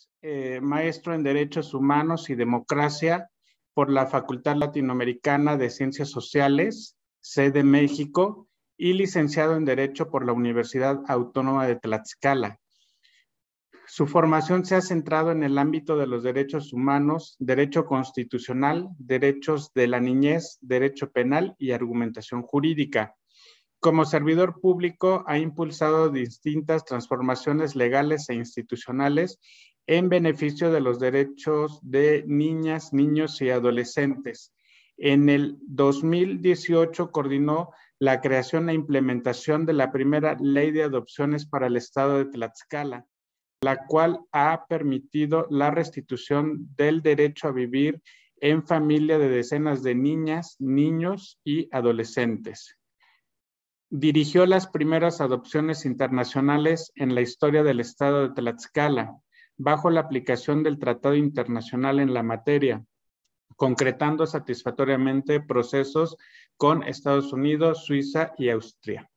maestro en Derechos Humanos y Democracia por la Facultad Latinoamericana de Ciencias Sociales, sede México, y licenciado en Derecho por la Universidad Autónoma de Tlaxcala. Su formación se ha centrado en el ámbito de los derechos humanos, derecho constitucional, derechos de la niñez, derecho penal y argumentación jurídica. Como servidor público, ha impulsado distintas transformaciones legales e institucionales en beneficio de los derechos de niñas, niños y adolescentes. En el 2018 coordinó la creación e implementación de la primera ley de adopciones para el estado de Tlaxcala, la cual ha permitido la restitución del derecho a vivir en familia de decenas de niñas, niños y adolescentes. Dirigió las primeras adopciones internacionales en la historia del estado de Tlaxcala, bajo la aplicación del Tratado Internacional en la materia, concretando satisfactoriamente procesos con Estados Unidos, Suiza y Austria.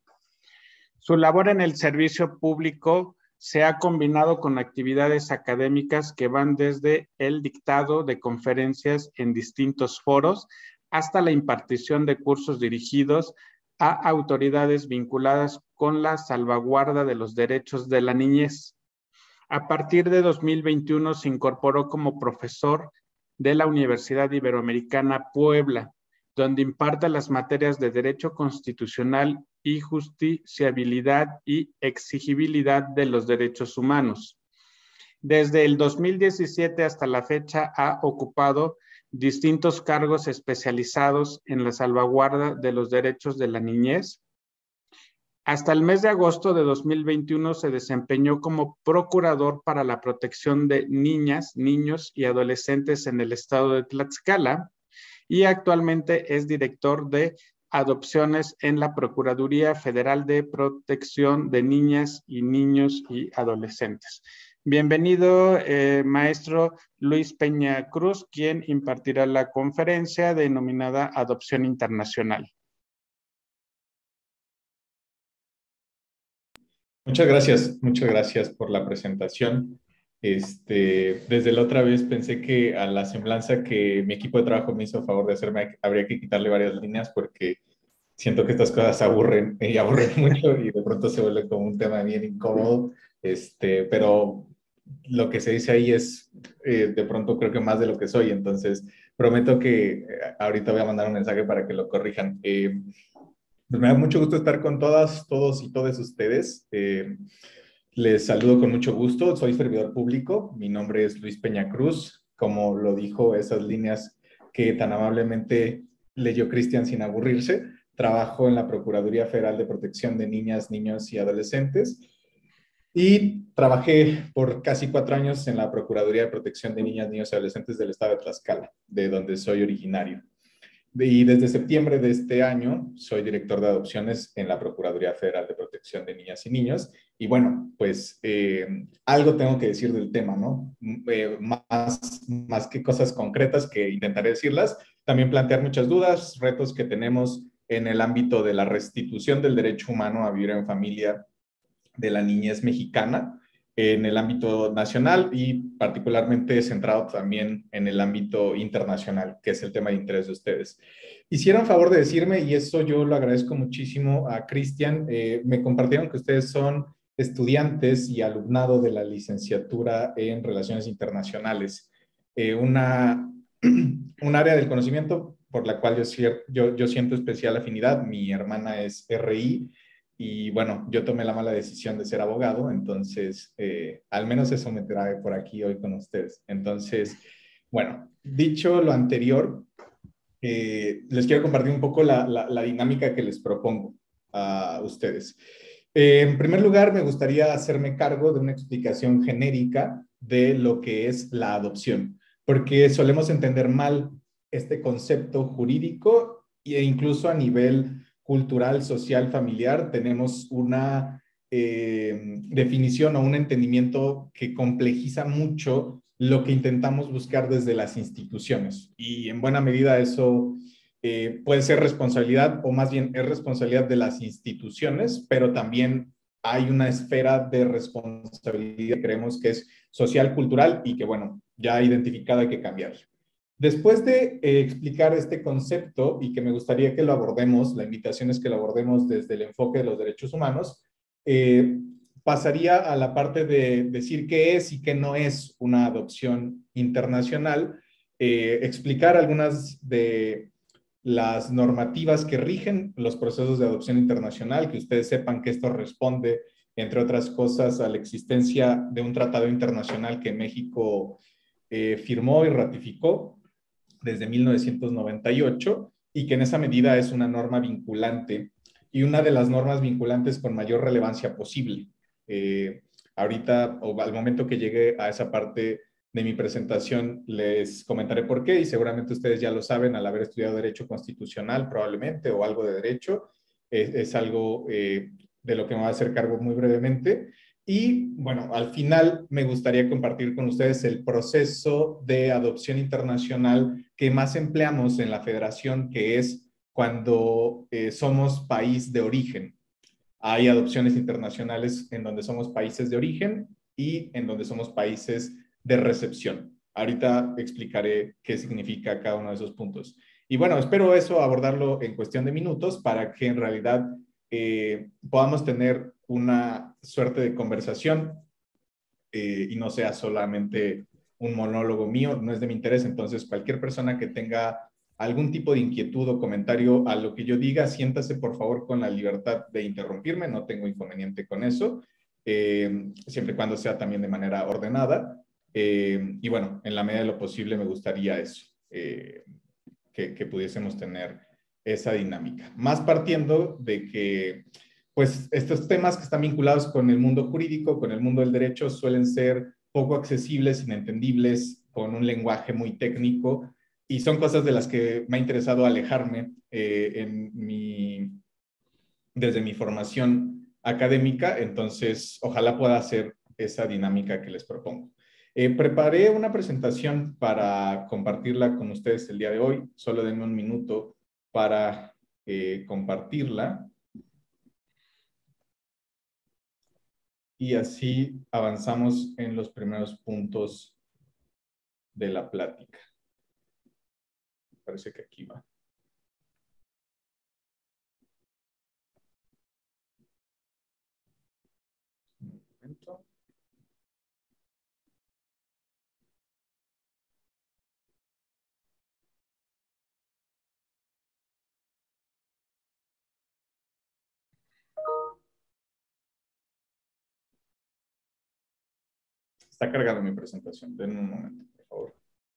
Su labor en el servicio público se ha combinado con actividades académicas que van desde el dictado de conferencias en distintos foros hasta la impartición de cursos dirigidos a autoridades vinculadas con la salvaguarda de los derechos de la niñez. A partir de 2021 se incorporó como profesor de la Universidad Iberoamericana Puebla, donde imparte las materias de Derecho Constitucional y Justiciabilidad y Exigibilidad de los Derechos Humanos. Desde el 2017 hasta la fecha ha ocupado distintos cargos especializados en la salvaguarda de los derechos de la niñez. Hasta el mes de agosto de 2021 se desempeñó como procurador para la protección de niñas, niños y adolescentes en el estado de Tlaxcala y actualmente es director de adopciones en la Procuraduría Federal de Protección de Niñas y Niños y Adolescentes. Bienvenido, maestro Luis Peña Cruz, quien impartirá la conferencia denominada Adopción Internacional. Muchas gracias por la presentación. Desde la otra vez pensé que a la semblanza que mi equipo de trabajo me hizo favor de hacerme, habría que quitarle varias líneas porque siento que estas cosas aburren y aburren mucho y de pronto se vuelve como un tema bien incómodo. Pero lo que se dice ahí es de pronto creo que más de lo que soy, entonces prometo que ahorita voy a mandar un mensaje para que lo corrijan. Pues me da mucho gusto estar con todas, todos y todas ustedes. Les saludo con mucho gusto. Soy servidor público. Mi nombre es Luis Peña Cruz. Como lo dijo, esas líneas que tan amablemente leyó Cristian sin aburrirse. Trabajo en la Procuraduría Federal de Protección de Niñas, Niños y Adolescentes. Y trabajé por casi 4 años en la Procuraduría de Protección de Niñas, Niños y Adolescentes del estado de Tlaxcala, de donde soy originario. Y desde septiembre de este año soy director de adopciones en la Procuraduría Federal de Protección de Niñas y Niños. Y bueno, pues algo tengo que decir del tema, ¿no? Más que cosas concretas que intentaré decirlas, también plantear muchas dudas, retos que tenemos en el ámbito de la restitución del derecho humano a vivir en familia de la niñez mexicana, en el ámbito nacional y particularmente centrado también en el ámbito internacional, que es el tema de interés de ustedes. Hicieron favor de decirme, y eso yo lo agradezco muchísimo a Cristian, me compartieron que ustedes son estudiantes y alumnado de la licenciatura en Relaciones Internacionales, un área del conocimiento por la cual yo siento especial afinidad. Mi hermana es RI, y bueno, yo tomé la mala decisión de ser abogado, entonces al menos eso me trae por aquí hoy con ustedes. Entonces, bueno, dicho lo anterior, les quiero compartir un poco la dinámica que les propongo a ustedes. En primer lugar, me gustaría hacerme cargo de una explicación genérica de lo que es la adopción, porque solemos entender mal este concepto jurídico e incluso a nivel cultural, social, familiar, tenemos una definición o un entendimiento que complejiza mucho lo que intentamos buscar desde las instituciones. Y en buena medida eso puede ser responsabilidad, o más bien es responsabilidad de las instituciones, pero también hay una esfera de responsabilidad que creemos que es social, cultural y que, bueno, ya identificada hay que cambiarla. Después de explicar este concepto y que me gustaría que lo abordemos, la invitación es que lo abordemos desde el enfoque de los derechos humanos, pasaría a la parte de decir qué es y qué no es una adopción internacional, explicar algunas de las normativas que rigen los procesos de adopción internacional, que ustedes sepan que esto responde, entre otras cosas, a la existencia de un tratado internacional que México firmó y ratificó desde 1998 y que en esa medida es una norma vinculante y una de las normas vinculantes con mayor relevancia posible. Ahorita, o al momento que llegue a esa parte de mi presentación, les comentaré por qué y seguramente ustedes ya lo saben al haber estudiado Derecho Constitucional probablemente o algo de Derecho. Es algo de lo que me voy a hacer cargo muy brevemente. Y bueno, al final me gustaría compartir con ustedes el proceso de adopción internacional que más empleamos en la federación, que es cuando somos país de origen. Hay adopciones internacionales en donde somos países de origen y en donde somos países de recepción. Ahorita explicaré qué significa cada uno de esos puntos. Y bueno, espero eso abordarlo en cuestión de minutos para que en realidad podamos tener una suerte de conversación y no sea solamente un monólogo mío, no es de mi interés. Entonces, cualquier persona que tenga algún tipo de inquietud o comentario a lo que yo diga, siéntase por favor con la libertad de interrumpirme, no tengo inconveniente con eso, siempre y cuando sea también de manera ordenada. Y bueno, en la medida de lo posible me gustaría eso, que pudiésemos tener esa dinámica. Más partiendo de que, pues, estos temas que están vinculados con el mundo jurídico, con el mundo del derecho, suelen ser poco accesibles, inentendibles, con un lenguaje muy técnico, y son cosas de las que me ha interesado alejarme desde mi formación académica. Entonces, ojalá pueda hacer esa dinámica que les propongo. Preparé una presentación para compartirla con ustedes el día de hoy. Solo denme un minuto para compartirla. Y así avanzamos en los primeros puntos de la plática. Parece que aquí va. Un momento. Está cargando mi presentación. Denme un momento, por favor.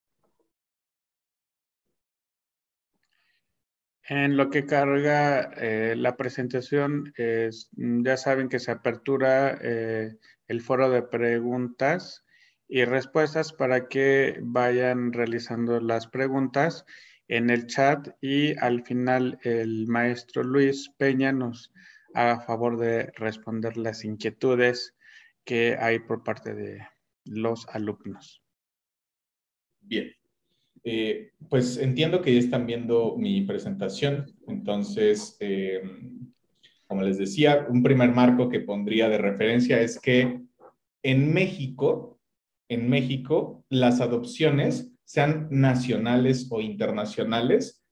En lo que carga la presentación, ya saben que se apertura el foro de preguntas y respuestas para que vayan realizando las preguntas en el chat y al final el maestro Luis Peña nos haga favor de responder las inquietudes que hay por parte de los alumnos. Bien. Pues entiendo que ya están viendo mi presentación, entonces, como les decía, un primer marco que pondría de referencia es que en México, las adopciones, sean nacionales o internacionales,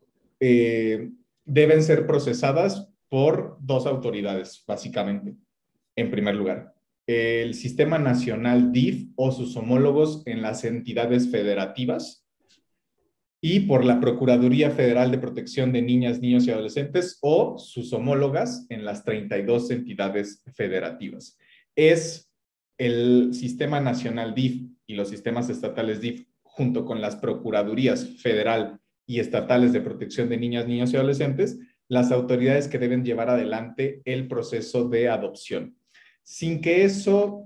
deben ser procesadas por dos autoridades, básicamente, en primer lugar. El Sistema Nacional DIF o sus homólogos en las entidades federativas, y por la Procuraduría Federal de Protección de Niñas, Niños y Adolescentes o sus homólogas en las 32 entidades federativas. Es el Sistema Nacional DIF y los sistemas estatales DIF, junto con las Procuradurías Federal y Estatales de Protección de Niñas, Niños y Adolescentes, las autoridades que deben llevar adelante el proceso de adopción. Sin que eso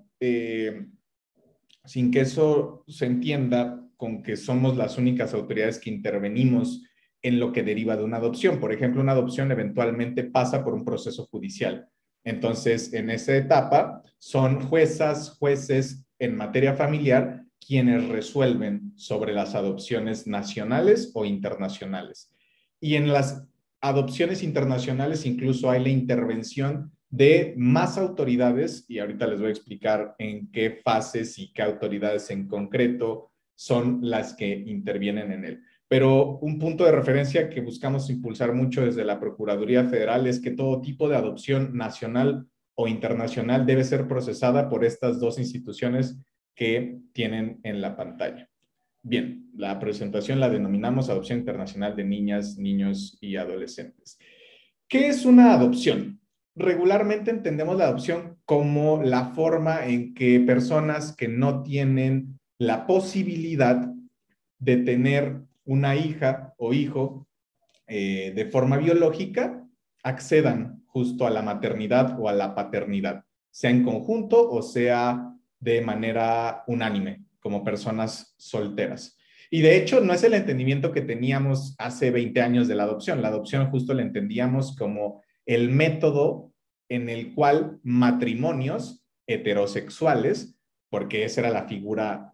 se entienda con que somos las únicas autoridades que intervenimos en lo que deriva de una adopción. Por ejemplo, una adopción eventualmente pasa por un proceso judicial. Entonces, en esa etapa son juezas, jueces en materia familiar quienes resuelven sobre las adopciones nacionales o internacionales. Y en las adopciones internacionales incluso hay la intervención de más autoridades, y ahorita les voy a explicar en qué fases y qué autoridades en concreto son las que intervienen en él. Pero un punto de referencia que buscamos impulsar mucho desde la Procuraduría Federal es que todo tipo de adopción nacional o internacional debe ser procesada por estas dos instituciones que tienen en la pantalla. Bien, la presentación la denominamos Adopción Internacional de Niñas, Niños y Adolescentes. ¿Qué es una adopción? Regularmente entendemos la adopción como la forma en que personas que no tienen la posibilidad de tener una hija o hijo de forma biológica accedan justo a la maternidad o a la paternidad, sea en conjunto o sea de manera unánime, como personas solteras. Y de hecho, no es el entendimiento que teníamos hace 20 años de la adopción. La adopción justo la entendíamos como el método en el cual matrimonios heterosexuales, porque esa era la figura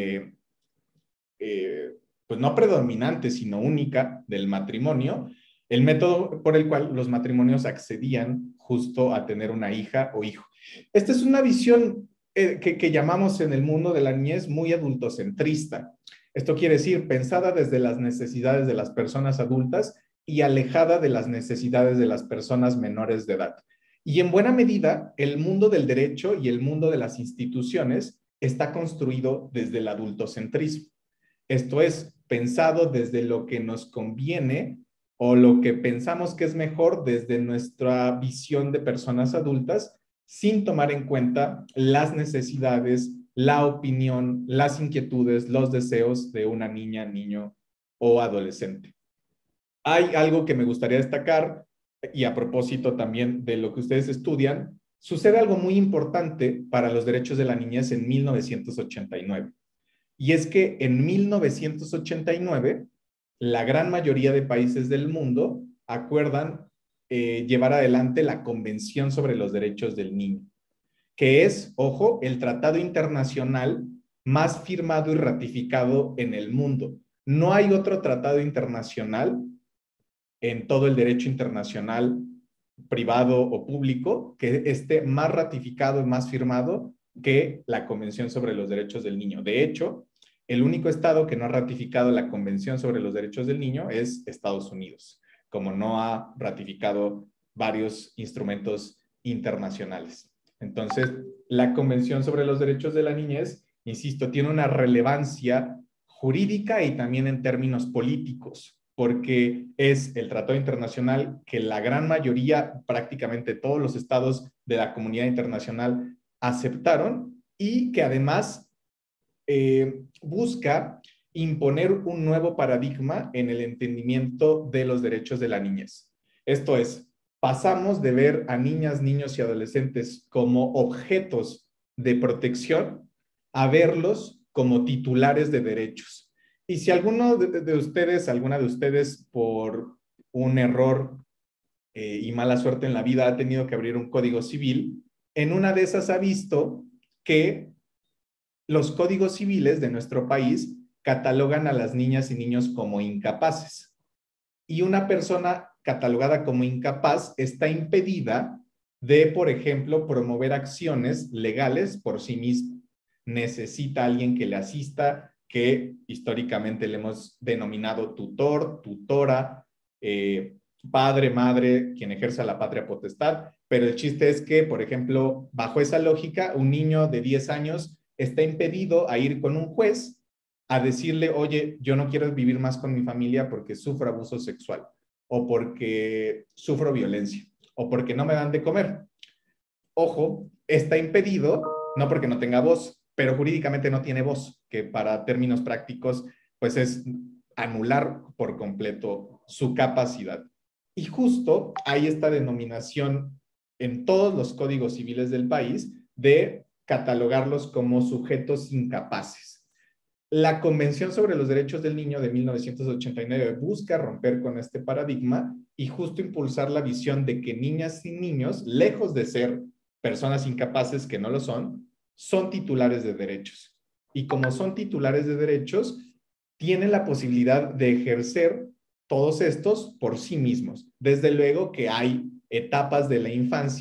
pues no predominante, sino única del matrimonio, el método por el cual los matrimonios accedían justo a tener una hija o hijo. Esta es una visión que llamamos en el mundo de la niñez muy adultocentrista. Esto quiere decir pensada desde las necesidades de las personas adultas y alejada de las necesidades de las personas menores de edad. Y en buena medida, el mundo del derecho y el mundo de las instituciones está construido desde el adultocentrismo. Esto es, pensado desde lo que nos conviene o lo que pensamos que es mejor desde nuestra visión de personas adultas, sin tomar en cuenta las necesidades, la opinión, las inquietudes, los deseos de una niña, niño o adolescente. Hay algo que me gustaría destacar, y a propósito también de lo que ustedes estudian, sucede algo muy importante para los derechos de la niñez en 1989. Y es que en 1989, la gran mayoría de países del mundo acuerdan llevar adelante la Convención sobre los Derechos del Niño, que es, ojo, el tratado internacional más firmado y ratificado en el mundo. No hay otro tratado internacional en todo el derecho internacional, privado o público, que esté más ratificado y más firmado que la Convención sobre los Derechos del Niño. De hecho, el único estado que no ha ratificado la Convención sobre los Derechos del Niño es Estados Unidos, como no ha ratificado varios instrumentos internacionales. Entonces, la Convención sobre los Derechos de la Niñez, insisto, tiene una relevancia jurídica y también en términos políticos, porque es el tratado internacional que la gran mayoría, prácticamente todos los estados de la comunidad internacional aceptaron y que además busca imponer un nuevo paradigma en el entendimiento de los derechos de la niñez. Esto es, pasamos de ver a niñas, niños y adolescentes como objetos de protección a verlos como titulares de derechos. Y si alguno de ustedes, alguna de ustedes, por un error y mala suerte en la vida ha tenido que abrir un código civil, en una de esas ha visto que los códigos civiles de nuestro país catalogan a las niñas y niños como incapaces. Y una persona catalogada como incapaz está impedida de, por ejemplo, promover acciones legales por sí misma. Necesita alguien que le asista, que históricamente le hemos denominado tutor, tutora, padre, madre, quien ejerza la patria potestad. Pero el chiste es que, por ejemplo, bajo esa lógica, un niño de 10 años está impedido a ir con un juez a decirle, oye, yo no quiero vivir más con mi familia porque sufro abuso sexual, o porque sufro violencia, o porque no me dan de comer. Ojo, está impedido, no porque no tenga voz, pero jurídicamente no tiene voz, que para términos prácticos, pues es anular por completo su capacidad. Y justo hay esta denominación en todos los códigos civiles del país de catalogarlos como sujetos incapaces. La Convención sobre los Derechos del Niño de 1989 busca romper con este paradigma y justo impulsar la visión de que niñas y niños, lejos de ser personas incapaces que no lo son titulares de derechos. Y como son titulares de derechos, tienen la posibilidad de ejercer todos estos por sí mismos. Desde luego que hay etapas de la infancia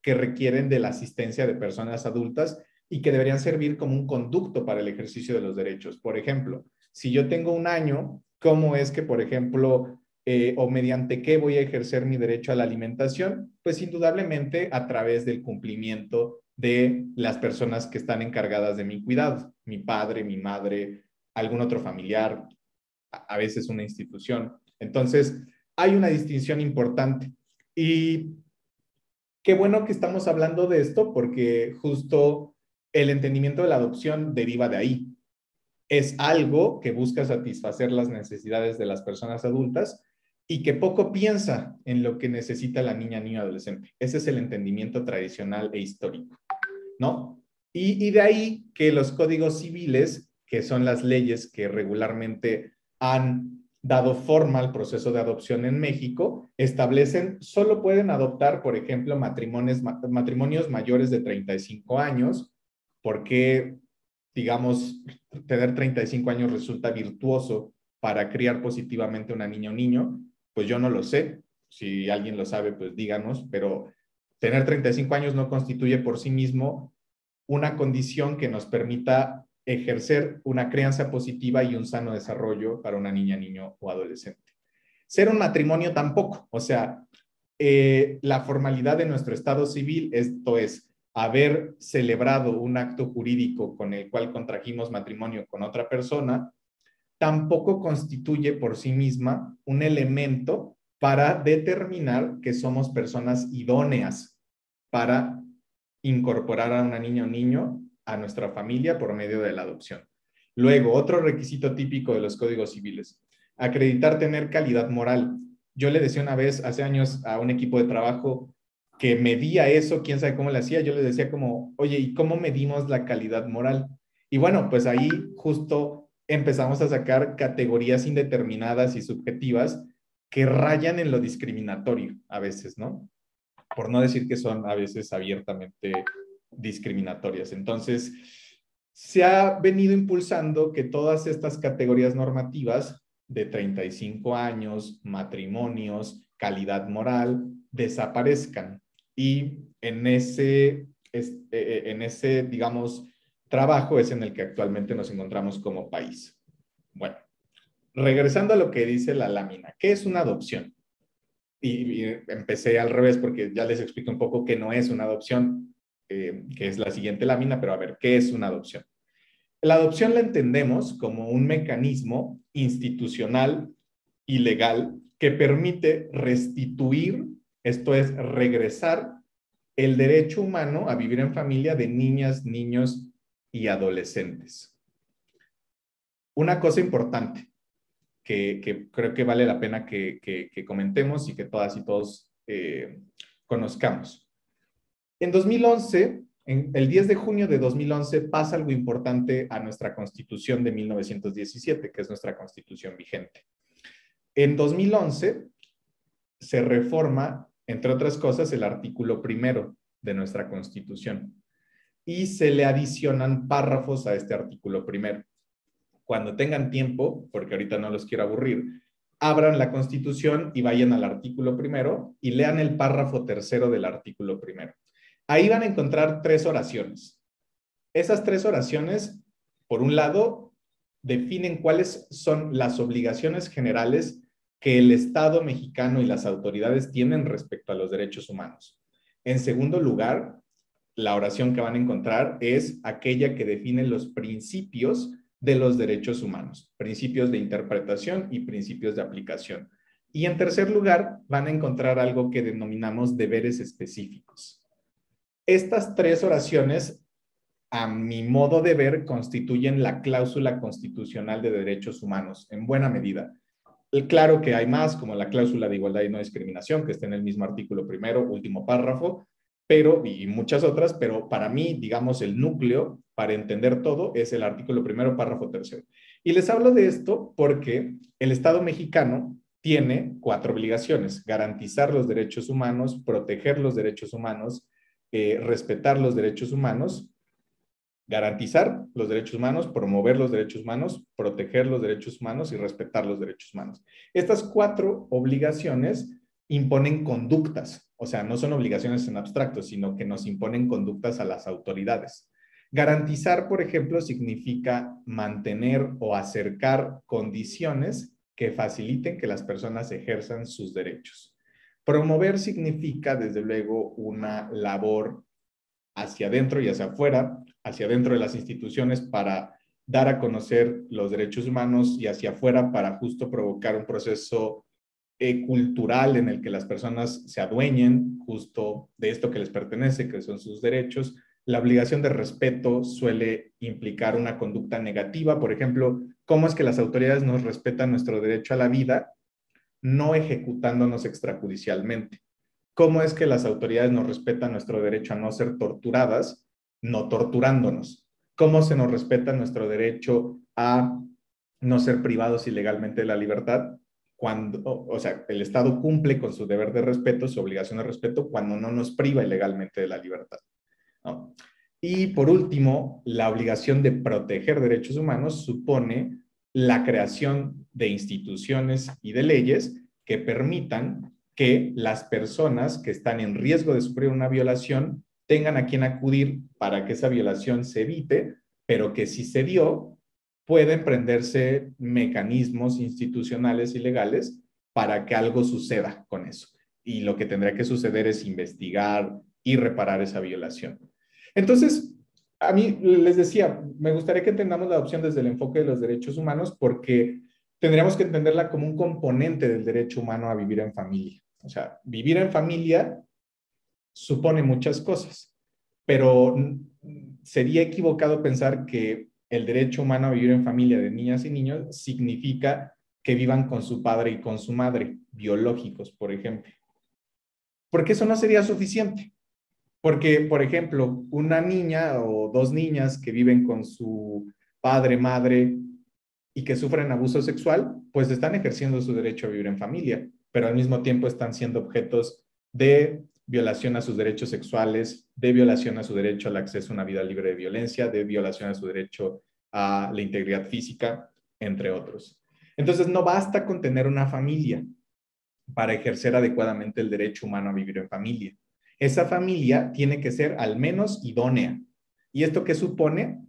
que requieren de la asistencia de personas adultas y que deberían servir como un conducto para el ejercicio de los derechos. Por ejemplo, si yo tengo un año, ¿cómo es que, por ejemplo, o mediante qué voy a ejercer mi derecho a la alimentación? Pues indudablemente a través del cumplimiento de las personas que están encargadas de mi cuidado, mi padre, mi madre, algún otro familiar, a veces una institución. Entonces, hay una distinción importante. Y qué bueno que estamos hablando de esto porque justo el entendimiento de la adopción deriva de ahí. Es algo que busca satisfacer las necesidades de las personas adultas y que poco piensa en lo que necesita la niña, niño, adolescente. Ese es el entendimiento tradicional e histórico, ¿no? Y de ahí que los códigos civiles, que son las leyes que regularmente han dado forma al proceso de adopción en México, establecen, solo pueden adoptar, por ejemplo, matrimonios mayores de 35 años, porque, digamos, tener 35 años resulta virtuoso para criar positivamente una niña o niño. Pues yo no lo sé. Si alguien lo sabe, pues díganos, pero tener 35 años no constituye por sí mismo una condición que nos permita ejercer una crianza positiva y un sano desarrollo para una niña, niño o adolescente. Ser un matrimonio tampoco, o sea, la formalidad de nuestro estado civil, esto es, haber celebrado un acto jurídico con el cual contrajimos matrimonio con otra persona, tampoco constituye por sí misma un elemento para determinar que somos personas idóneas para incorporar a una niña o niño a nuestra familia por medio de la adopción. Luego, otro requisito típico de los códigos civiles, acreditar tener calidad moral. Yo le decía una vez, hace años, a un equipo de trabajo que medía eso, quién sabe cómo lo hacía, yo les decía como, oye, ¿y cómo medimos la calidad moral? Y bueno, pues ahí justo empezamos a sacar categorías indeterminadas y subjetivas que rayan en lo discriminatorio a veces, ¿no? Por no decir que son a veces abiertamente discriminatorias. Entonces, se ha venido impulsando que todas estas categorías normativas de 35 años, matrimonios, calidad moral, desaparezcan. Y en ese, digamos, trabajo es en el que actualmente nos encontramos como país. Bueno, regresando a lo que dice la lámina, ¿qué es una adopción? Y empecé al revés porque ya les expliqué un poco qué no es una adopción, que es la siguiente lámina, pero a ver, ¿qué es una adopción? La adopción la entendemos como un mecanismo institucional y legal que permite restituir, esto es, regresar el derecho humano a vivir en familia de niñas, niños y adolescentes. Una cosa importante que creo que vale la pena que comentemos y que todas y todos conozcamos. En 2011, el 10 de junio de 2011, pasa algo importante a nuestra Constitución de 1917, que es nuestra Constitución vigente. En 2011 se reforma, entre otras cosas, el artículo 1 de nuestra Constitución y se le adicionan párrafos a este artículo 1. Cuando tengan tiempo, porque ahorita no los quiero aburrir, abran la Constitución y vayan al artículo 1 y lean el párrafo 3 del artículo 1. Ahí van a encontrar 3 oraciones. Esas 3 oraciones, por un lado, definen cuáles son las obligaciones generales que el Estado mexicano y las autoridades tienen respecto a los derechos humanos. En segundo lugar, la oración que van a encontrar es aquella que define los principios de los derechos humanos, principios de interpretación y principios de aplicación. Y en tercer lugar, van a encontrar algo que denominamos deberes específicos. Estas 3 oraciones, a mi modo de ver, constituyen la cláusula constitucional de derechos humanos, en buena medida. Claro que hay más, como la cláusula de igualdad y no discriminación, que está en el mismo artículo 1, último párrafo, y muchas otras, pero para mí, digamos, el núcleo para entender todo es el artículo 1, párrafo 3. Y les hablo de esto porque el Estado mexicano tiene 4 obligaciones: garantizar los derechos humanos, proteger los derechos humanos, respetar los derechos humanos, garantizar los derechos humanos, promover los derechos humanos, proteger los derechos humanos y respetar los derechos humanos. Estas 4 obligaciones imponen conductas O sea, no son obligaciones en abstracto, sino que nos imponen conductas a las autoridades. Garantizar, por ejemplo, significa mantener o acercar condiciones que faciliten que las personas ejerzan sus derechos. Promover significa, desde luego, una labor hacia adentro y hacia afuera, hacia adentro de las instituciones para dar a conocer los derechos humanos y hacia afuera para justo provocar un proceso cultural en el que las personas se adueñen justo de esto que les pertenece, que son sus derechos. La obligación de respeto suele implicar una conducta negativa. Por ejemplo, ¿cómo es que las autoridades nos respetan nuestro derecho a la vida? No ejecutándonos extrajudicialmente. ¿Cómo es que las autoridades nos respetan nuestro derecho a no ser torturadas? No torturándonos. ¿Cómo se nos respeta nuestro derecho a no ser privados ilegalmente de la libertad? Cuando, o sea, el Estado cumple con su deber de respeto, su obligación de respeto, cuando no nos priva ilegalmente de la libertad, ¿no? Y por último, la obligación de proteger derechos humanos supone la creación de instituciones y de leyes que permitan que las personas que están en riesgo de sufrir una violación tengan a quien acudir para que esa violación se evite, pero que si se dio, pueden prenderse mecanismos institucionales y legales para que algo suceda con eso. Y lo que tendrá que suceder es investigar y reparar esa violación. Entonces, a mí les decía, me gustaría que entendamos la adopción desde el enfoque de los derechos humanos porque tendríamos que entenderla como un componente del derecho humano a vivir en familia. O sea, vivir en familia supone muchas cosas, pero sería equivocado pensar que el derecho humano a vivir en familia de niñas y niños significa que vivan con su padre y con su madre, biológicos, por ejemplo. Porque eso no sería suficiente. Porque, por ejemplo, una niña o dos niñas que viven con su padre, madre y que sufren abuso sexual, pues están ejerciendo su derecho a vivir en familia, pero al mismo tiempo están siendo objetos de violación a sus derechos sexuales, de violación a su derecho al acceso a una vida libre de violencia, de violación a su derecho a la integridad física, entre otros. Entonces, no basta con tener una familia para ejercer adecuadamente el derecho humano a vivir en familia. Esa familia tiene que ser al menos idónea. ¿Y esto qué supone?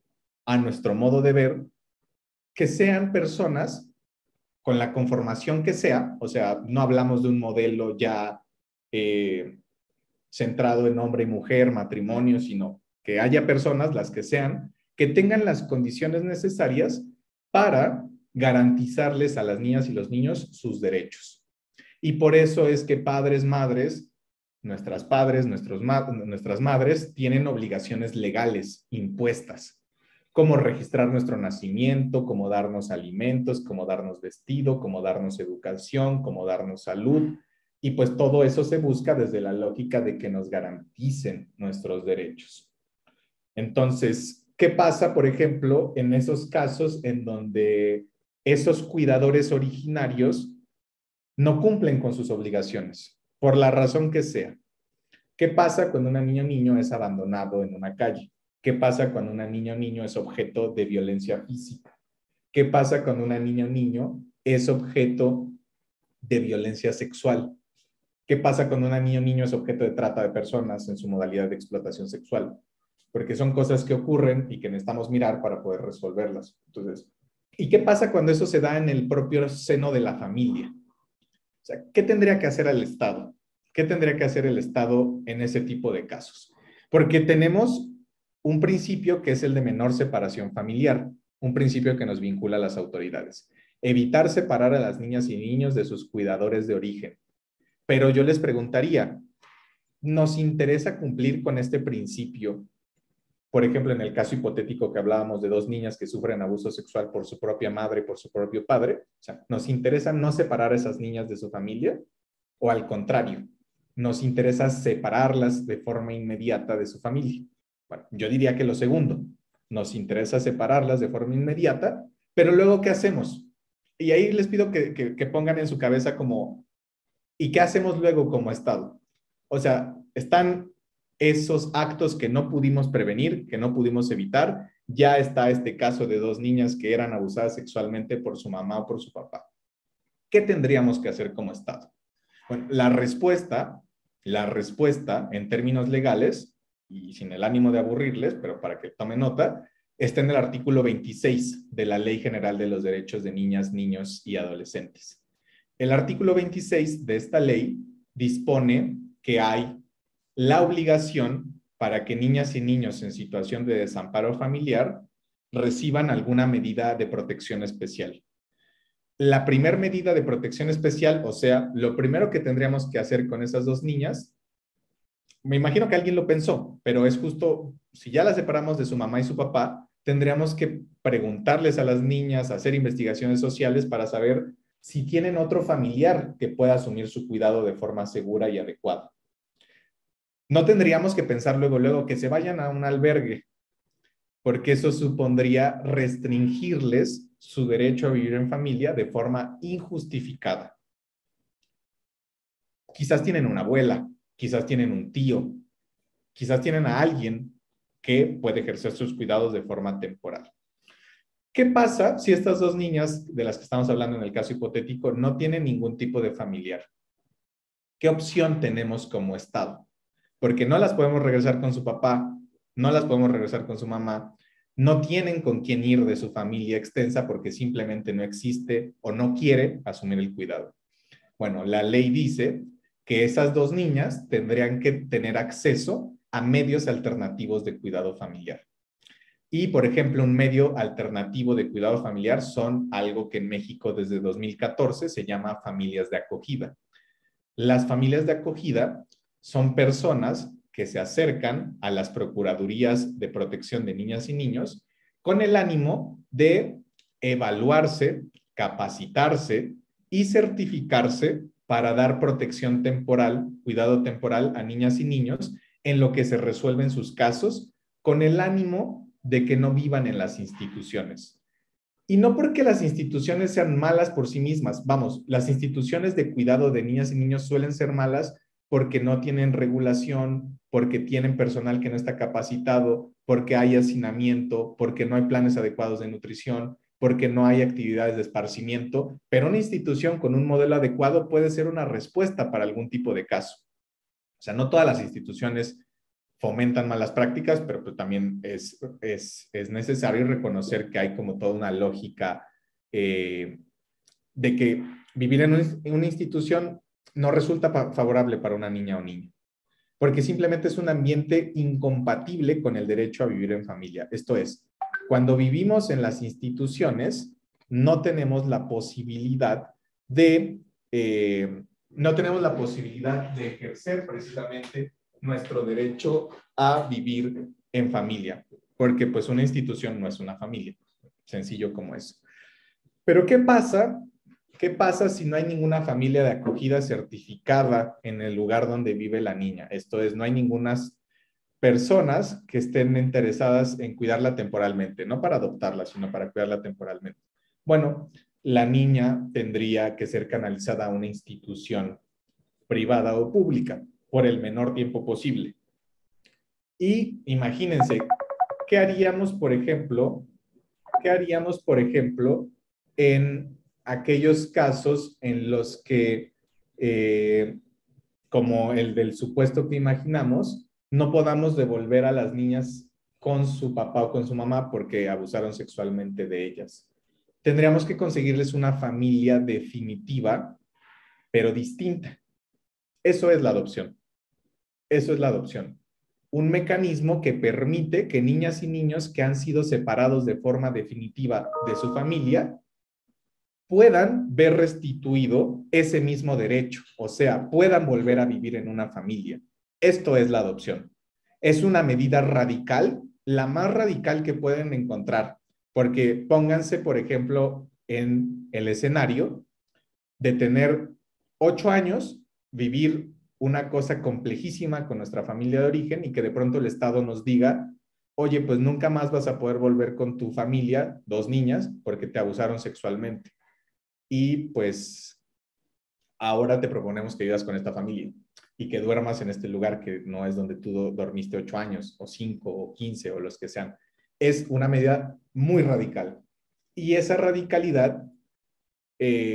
A nuestro modo de ver, que sean personas con la conformación que sea, o sea, no hablamos de un modelo ya centrado en hombre y mujer, matrimonio, sino que haya personas, las que sean, que tengan las condiciones necesarias para garantizarles a las niñas y los niños sus derechos. Y por eso es que padres, madres, nuestras padres, nuestras madres tienen obligaciones legales impuestas, como registrar nuestro nacimiento, como darnos alimentos, como darnos vestido, como darnos educación, como darnos salud. Y pues todo eso se busca desde la lógica de que nos garanticen nuestros derechos. Entonces, ¿qué pasa, por ejemplo, en esos casos en donde esos cuidadores originarios no cumplen con sus obligaciones, por la razón que sea? ¿Qué pasa cuando una niña o niño es abandonado en una calle? ¿Qué pasa cuando una niña o niño es objeto de violencia física? ¿Qué pasa cuando una niña o niño es objeto de violencia sexual? ¿Qué pasa cuando una niña o niño es objeto de trata de personas en su modalidad de explotación sexual? Porque son cosas que ocurren y que necesitamos mirar para poder resolverlas. Entonces, ¿y qué pasa cuando eso se da en el propio seno de la familia? O sea, ¿qué tendría que hacer el Estado? ¿Qué tendría que hacer el Estado en ese tipo de casos? Porque tenemos un principio que es el de menor separación familiar, un principio que nos vincula a las autoridades. Evitar separar a las niñas y niños de sus cuidadores de origen. Pero yo les preguntaría, ¿nos interesa cumplir con este principio? Por ejemplo, en el caso hipotético que hablábamos de dos niñas que sufren abuso sexual por su propia madre y por su propio padre, o sea, ¿nos interesa no separar a esas niñas de su familia? ¿O al contrario, nos interesa separarlas de forma inmediata de su familia? Bueno, yo diría que lo segundo, nos interesa separarlas de forma inmediata, pero luego, ¿qué hacemos? Y ahí les pido que pongan en su cabeza como, ¿y qué hacemos luego como Estado? O sea, están esos actos que no pudimos prevenir, que no pudimos evitar. Ya está este caso de dos niñas que eran abusadas sexualmente por su mamá o por su papá. ¿Qué tendríamos que hacer como Estado? Bueno, la respuesta La respuesta en términos legales, y sin el ánimo de aburrirles, pero para que tomen nota, está en el artículo 26 de la Ley General de los Derechos de Niñas, Niños y Adolescentes. El artículo 26 de esta ley dispone que hay la obligación para que niñas y niños en situación de desamparo familiar reciban alguna medida de protección especial. La primera medida de protección especial, o sea, lo primero que tendríamos que hacer con esas dos niñas, me imagino que alguien lo pensó, pero es justo, si ya las separamos de su mamá y su papá, tendríamos que preguntarles a las niñas, hacer investigaciones sociales para saber si tienen otro familiar que pueda asumir su cuidado de forma segura y adecuada. No tendríamos que pensar luego que se vayan a un albergue, porque eso supondría restringirles su derecho a vivir en familia de forma injustificada. Quizás tienen una abuela, quizás tienen un tío, quizás tienen a alguien que puede ejercer sus cuidados de forma temporal. ¿Qué pasa si estas dos niñas de las que estamos hablando en el caso hipotético no tienen ningún tipo de familiar? ¿Qué opción tenemos como Estado? Porque no las podemos regresar con su papá, no las podemos regresar con su mamá, no tienen con quién ir de su familia extensa porque simplemente no existe o no quiere asumir el cuidado. Bueno, la ley dice que esas dos niñas tendrían que tener acceso a medios alternativos de cuidado familiar. Y, por ejemplo, un medio alternativo de cuidado familiar son algo que en México desde 2014 se llama familias de acogida. Las familias de acogida son personas que se acercan a las procuradurías de protección de niñas y niños con el ánimo de evaluarse, capacitarse y certificarse para dar protección temporal, cuidado temporal a niñas y niños en lo que se resuelven sus casos con el ánimo de que no vivan en las instituciones. Y no porque las instituciones sean malas por sí mismas. Vamos, las instituciones de cuidado de niñas y niños suelen ser malas porque no tienen regulación, porque tienen personal que no está capacitado, porque hay hacinamiento, porque no hay planes adecuados de nutrición, porque no hay actividades de esparcimiento, pero una institución con un modelo adecuado puede ser una respuesta para algún tipo de caso. O sea, no todas las instituciones fomentan malas prácticas, pero pues también es necesario reconocer que hay como toda una lógica de que vivir en una institución no resulta favorable para una niña o niño, porque simplemente es un ambiente incompatible con el derecho a vivir en familia. Esto es, cuando vivimos en las instituciones, no tenemos la posibilidad de, ejercer precisamente nuestro derecho a vivir en familia, porque pues una institución no es una familia, sencillo como eso. Pero ¿qué pasa? ¿Qué pasa si no hay ninguna familia de acogida certificada en el lugar donde vive la niña? Esto es, no hay ninguna personas que estén interesadas en cuidarla temporalmente, no para adoptarla, sino para cuidarla temporalmente. Bueno, la niña tendría que ser canalizada a una institución privada o pública por el menor tiempo posible. Y imagínense, ¿qué haríamos, por ejemplo, en aquellos casos en los que, como el del supuesto que imaginamos, no podamos devolver a las niñas con su papá o con su mamá porque abusaron sexualmente de ellas? Tendríamos que conseguirles una familia definitiva, pero distinta. Eso es la adopción. Eso es la adopción. Un mecanismo que permite que niñas y niños que han sido separados de forma definitiva de su familia puedan ver restituido ese mismo derecho, o sea, puedan volver a vivir en una familia. Esto es la adopción. Es una medida radical, la más radical que pueden encontrar, porque pónganse, por ejemplo, en el escenario de tener 8 años, vivir una cosa complejísima con nuestra familia de origen y que de pronto el Estado nos diga, oye, pues nunca más vas a poder volver con tu familia, 2 niñas, porque te abusaron sexualmente. Y pues ahora te proponemos que vivas con esta familia y que duermas en este lugar que no es donde tú dormiste 8 años o 5 o 15 o los que sean. Es una medida muy radical. Y esa radicalidad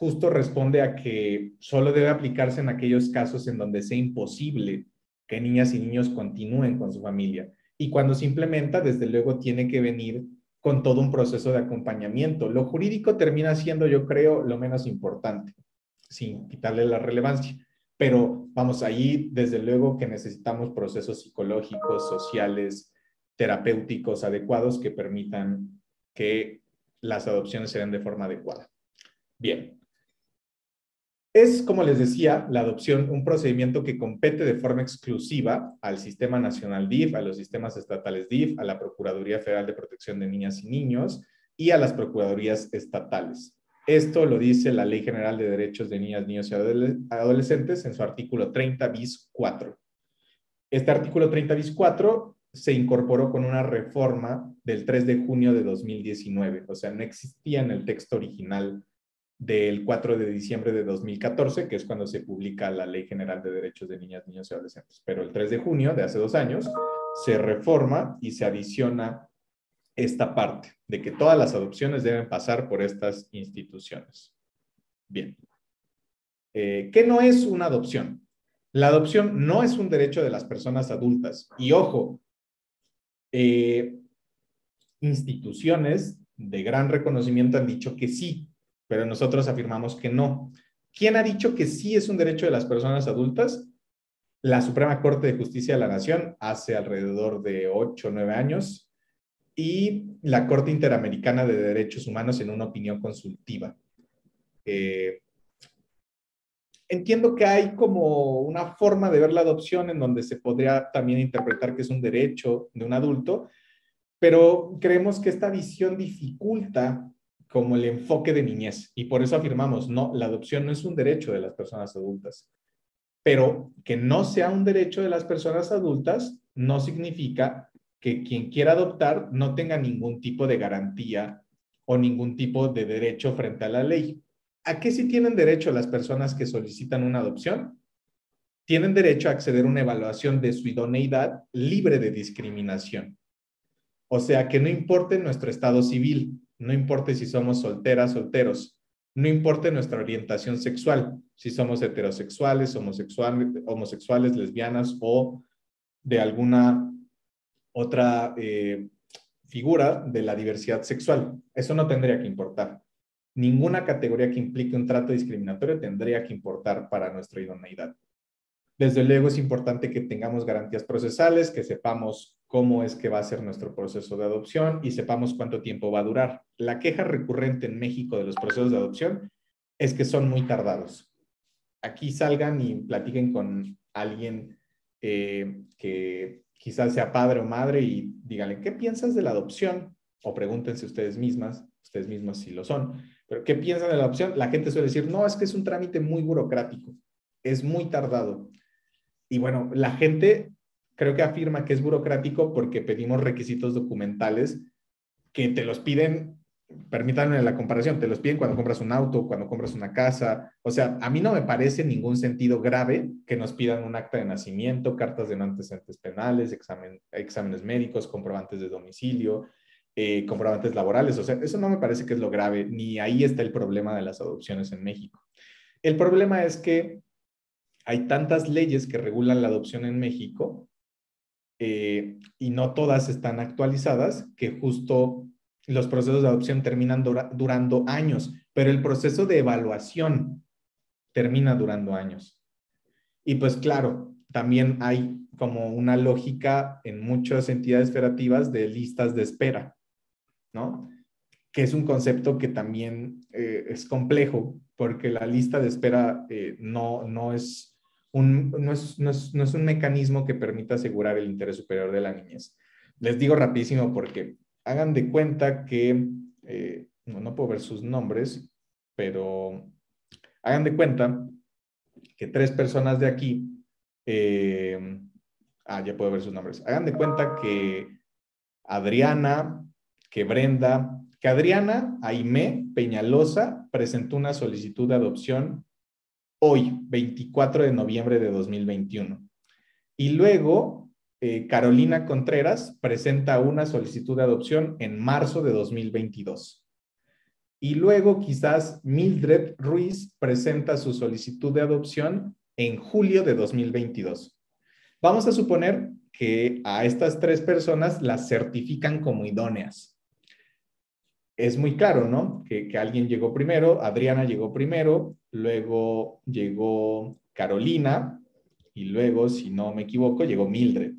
justo responde a que solo debe aplicarse en aquellos casos en donde sea imposible que niñas y niños continúen con su familia. Y cuando se implementa, desde luego tiene que venir con todo un proceso de acompañamiento. Lo jurídico termina siendo, yo creo, lo menos importante, sin quitarle la relevancia. Pero vamos, ahí desde luego que necesitamos procesos psicológicos, sociales, terapéuticos adecuados que permitan que las adopciones se den de forma adecuada. Bien. Es, como les decía, la adopción un procedimiento que compete de forma exclusiva al Sistema Nacional DIF, a los sistemas estatales DIF, a la Procuraduría Federal de Protección de Niñas y Niños y a las Procuradurías estatales. Esto lo dice la Ley General de Derechos de Niñas, Niños y Adolescentes en su artículo 30 bis 4. Este artículo 30 bis 4 se incorporó con una reforma del 3 de junio de 2019, o sea, no existía en el texto original del 4 de diciembre de 2014, que es cuando se publica la Ley General de Derechos de Niñas, Niños y Adolescentes. Pero el 3 de junio de hace 2 años se reforma y se adiciona esta parte de que todas las adopciones deben pasar por estas instituciones. Bien. ¿Qué no es una adopción? La adopción no es un derecho de las personas adultas. Y ojo, instituciones de gran reconocimiento han dicho que sí, pero nosotros afirmamos que no. ¿Quién ha dicho que sí es un derecho de las personas adultas? La Suprema Corte de Justicia de la Nación hace alrededor de 8 o 9 años y la Corte Interamericana de Derechos Humanos en una opinión consultiva. Entiendo que hay como una forma de ver la adopción en donde se podría también interpretar que es un derecho de un adulto, pero creemos que esta visión dificulta como el enfoque de niñez y por eso afirmamos, no, la adopción no es un derecho de las personas adultas, pero que no sea un derecho de las personas adultas no significa que quien quiera adoptar no tenga ningún tipo de garantía o ningún tipo de derecho frente a la ley. ¿A qué sí tienen derecho las personas que solicitan una adopción? Tienen derecho a acceder a una evaluación de su idoneidad libre de discriminación. O sea, que no importe nuestro estado civil, no importe si somos solteras, solteros, no importe nuestra orientación sexual, si somos heterosexuales, homosexuales, lesbianas o de alguna otra figura de la diversidad sexual. Eso no tendría que importar. Ninguna categoría que implique un trato discriminatorio tendría que importar para nuestra idoneidad. Desde luego es importante que tengamos garantías procesales, que sepamos cómo es que va a ser nuestro proceso de adopción y sepamos cuánto tiempo va a durar. La queja recurrente en México de los procesos de adopción es que son muy tardados. Aquí salgan y platiquen con alguien que quizás sea padre o madre y díganle, ¿qué piensas de la adopción? O pregúntense ustedes mismos si lo son. Pero ¿qué piensan de la adopción? La gente suele decir, no, es que es un trámite muy burocrático, es muy tardado. Y bueno, la gente creo que afirma que es burocrático porque pedimos requisitos documentales que te los piden, permítanme la comparación, te los piden cuando compras un auto, cuando compras una casa. O sea, a mí no me parece ningún sentido grave que nos pidan un acta de nacimiento, cartas de no antecedentes penales, exámenes médicos, comprobantes de domicilio, comprobantes laborales. O sea, eso no me parece que es lo grave, ni ahí está el problema de las adopciones en México. El problema es que hay tantas leyes que regulan la adopción en México y no todas están actualizadas, que justo los procesos de adopción terminan durando años, pero el proceso de evaluación termina durando años. Y pues claro, también hay como una lógica en muchas entidades federativas de listas de espera, ¿no? Que es un concepto que también es complejo, porque la lista de espera no es un mecanismo que permita asegurar el interés superior de la niñez. Les digo rapidísimo porque hagan de cuenta que, no puedo ver sus nombres, pero hagan de cuenta que 3 personas de aquí, ya puedo ver sus nombres, hagan de cuenta que Adriana, que Brenda, que Adriana Aimé Peñalosa presentó una solicitud de adopción hoy, 24 de noviembre de 2021. Y luego, Carolina Contreras presenta una solicitud de adopción en marzo de 2022. y luego quizás Mildred Ruiz presenta su solicitud de adopción en julio de 2022. Vamos a suponer que a estas 3 personas las certifican como idóneas. Es muy claro, ¿no? Que alguien llegó primero, Adriana llegó primero, luego llegó Carolina y luego, si no me equivoco, llegó Mildred.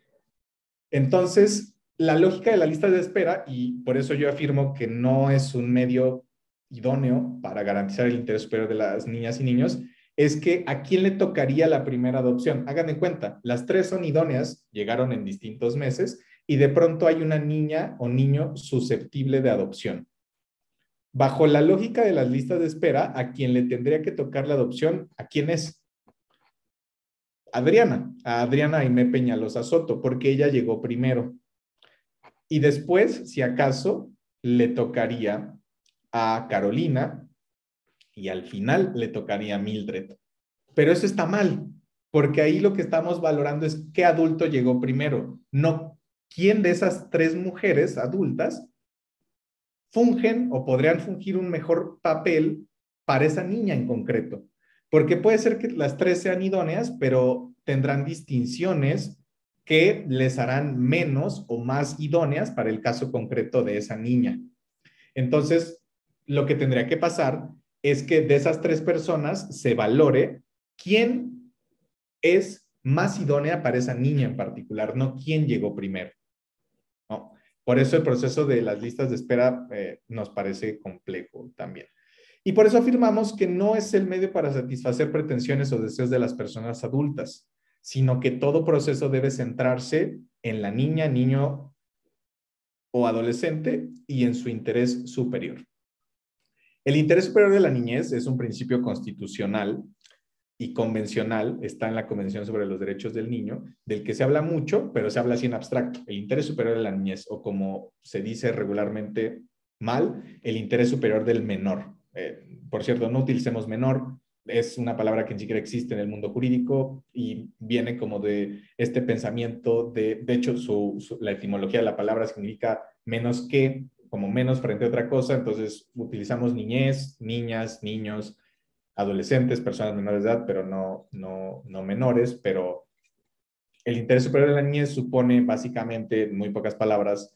Entonces, la lógica de la lista de espera, y por eso yo afirmo que no es un medio idóneo para garantizar el interés superior de las niñas y niños, es que a quién le tocaría la primera adopción. Hagan en cuenta, las 3 son idóneas, llegaron en distintos meses, y de pronto hay una niña o niño susceptible de adopción. Bajo la lógica de las listas de espera, a quien le tendría que tocar la adopción, ¿a quién es? Adriana, a Adriana Aimé Peñalosa Soto, porque ella llegó primero. Y después, si acaso, le tocaría a Carolina y al final le tocaría a Mildred. Pero eso está mal, porque ahí lo que estamos valorando es qué adulto llegó primero, no quién de esas 3 mujeres adultas fungen o podrían fungir un mejor papel para esa niña en concreto. Porque puede ser que las 3 sean idóneas, pero tendrán distinciones que les harán menos o más idóneas para el caso concreto de esa niña. Entonces, lo que tendría que pasar es que de esas 3 personas se valore quién es más idónea para esa niña en particular, no quién llegó primero, ¿no? Por eso el proceso de las listas de espera nos parece complejo también. Y por eso afirmamos que no es el medio para satisfacer pretensiones o deseos de las personas adultas, sino que todo proceso debe centrarse en la niña, niño o adolescente y en su interés superior. El interés superior de la niñez es un principio constitucional y convencional, está en la Convención sobre los Derechos del Niño, del que se habla mucho, pero se habla así en abstracto. El interés superior de la niñez, o como se dice regularmente mal, el interés superior del menor. Por cierto, no utilicemos menor, es una palabra que ni siquiera existe en el mundo jurídico y viene como de este pensamiento de hecho, la etimología de la palabra significa menos que, como menos frente a otra cosa, entonces utilizamos niñez, niñas, niños, adolescentes, personas menores de edad, pero no menores, pero el interés superior de la niñez supone básicamente, en muy pocas palabras,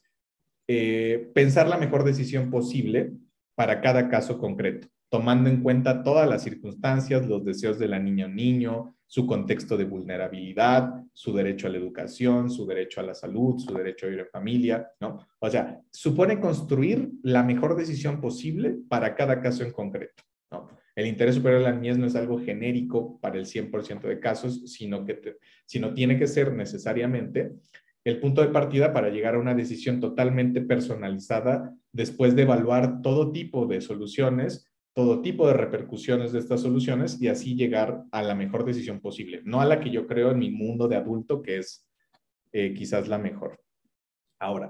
pensar la mejor decisión posible para cada caso concreto, tomando en cuenta todas las circunstancias, los deseos de la niña o niño, su contexto de vulnerabilidad, su derecho a la educación, su derecho a la salud, su derecho a vivir en familia, ¿no? O sea, supone construir la mejor decisión posible para cada caso en concreto, ¿no? El interés superior de la niñez no es algo genérico para el 100% de casos, sino tiene que ser necesariamente el punto de partida para llegar a una decisión totalmente personalizada después de evaluar todo tipo de soluciones, todo tipo de repercusiones de estas soluciones y así llegar a la mejor decisión posible, no a la que yo creo en mi mundo de adulto, que es quizás la mejor. Ahora,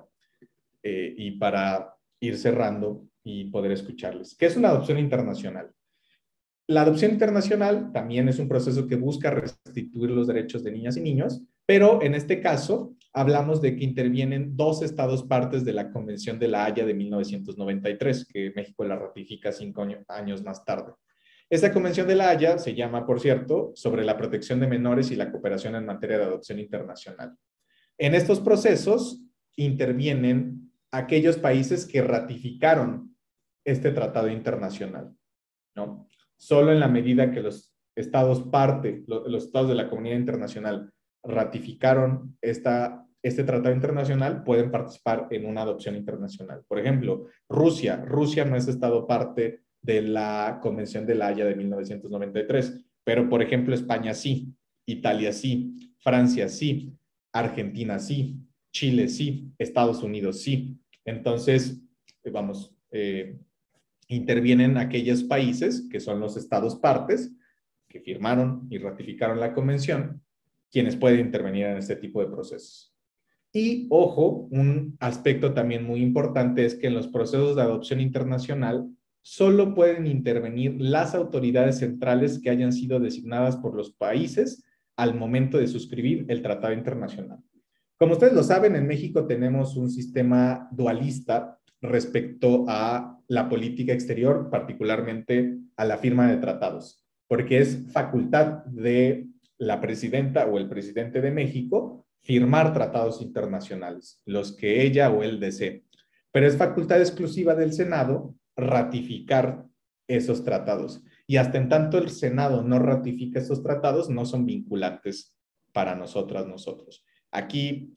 y para ir cerrando y poder escucharles, ¿qué es una adopción internacional? La adopción internacional también es un proceso que busca restituir los derechos de niñas y niños, pero en este caso hablamos de que intervienen 2 estados partes de la Convención de La Haya de 1993, que México la ratifica 5 años más tarde. Esta Convención de La Haya se llama, por cierto, sobre la protección de menores y la cooperación en materia de adopción internacional. En estos procesos intervienen aquellos países que ratificaron este tratado internacional, ¿no? Solo en la medida que los estados los estados de la comunidad internacional ratificaron este tratado internacional, pueden participar en una adopción internacional. Por ejemplo, Rusia no es estado parte de la Convención de La Haya de 1993, pero por ejemplo España sí, Italia sí, Francia sí, Argentina sí, Chile sí, Estados Unidos sí. Entonces, intervienen aquellos países que son los estados partes que firmaron y ratificaron la convención, quienes pueden intervenir en este tipo de procesos. Y, ojo, un aspecto también muy importante es que en los procesos de adopción internacional solo pueden intervenir las autoridades centrales que hayan sido designadas por los países al momento de suscribir el tratado internacional. Como ustedes lo saben, en México tenemos un sistema dualista respecto a la política exterior, particularmente a la firma de tratados, porque es facultad de la presidenta o el presidente de México firmar tratados internacionales, los que ella o él desee. Pero es facultad exclusiva del Senado ratificar esos tratados. Y hasta en tanto el Senado no ratifica esos tratados, no son vinculantes para nosotros. Aquí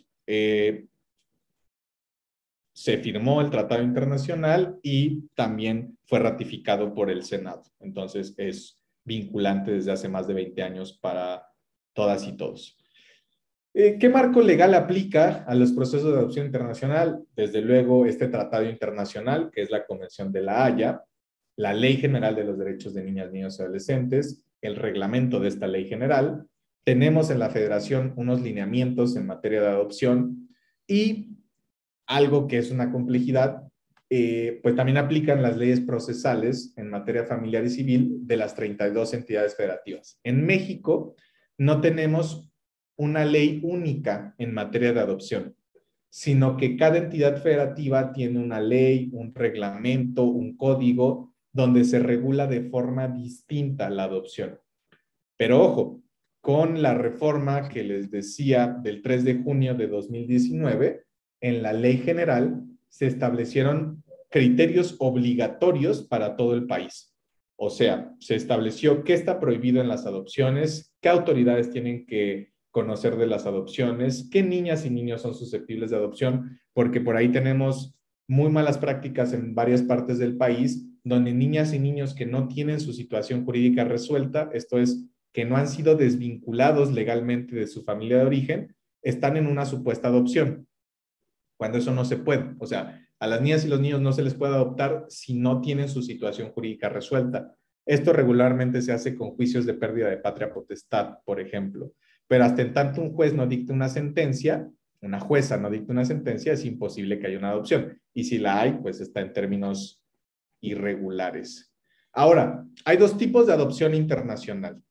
se firmó el tratado internacional y también fue ratificado por el Senado. Entonces es vinculante desde hace más de 20 años para todas y todos. ¿Qué marco legal aplica a los procesos de adopción internacional? Desde luego, este tratado internacional, que es la Convención de la Haya, la Ley General de los Derechos de Niñas, Niños y Adolescentes, el reglamento de esta ley general. Tenemos en la Federación unos lineamientos en materia de adopción y algo que es una complejidad, pues también aplican las leyes procesales en materia familiar y civil de las 32 entidades federativas. En México no tenemos una ley única en materia de adopción, sino que cada entidad federativa tiene una ley, un reglamento, un código donde se regula de forma distinta la adopción. Pero ojo, con la reforma que les decía del 3 de junio de 2019, en la ley general se establecieron criterios obligatorios para todo el país. O sea, se estableció qué está prohibido en las adopciones, qué autoridades tienen que conocer de las adopciones, qué niñas y niños son susceptibles de adopción, porque por ahí tenemos muy malas prácticas en varias partes del país, donde niñas y niños que no tienen su situación jurídica resuelta, esto es, que no han sido desvinculados legalmente de su familia de origen, están en una supuesta adopción, cuando eso no se puede. O sea, a las niñas y los niños no se les puede adoptar si no tienen su situación jurídica resuelta. Esto regularmente se hace con juicios de pérdida de patria potestad, por ejemplo. Pero hasta en tanto un juez no dicte una sentencia, una jueza no dicte una sentencia, es imposible que haya una adopción. Y si la hay, pues está en términos irregulares. Ahora, hay dos tipos de adopción internacional.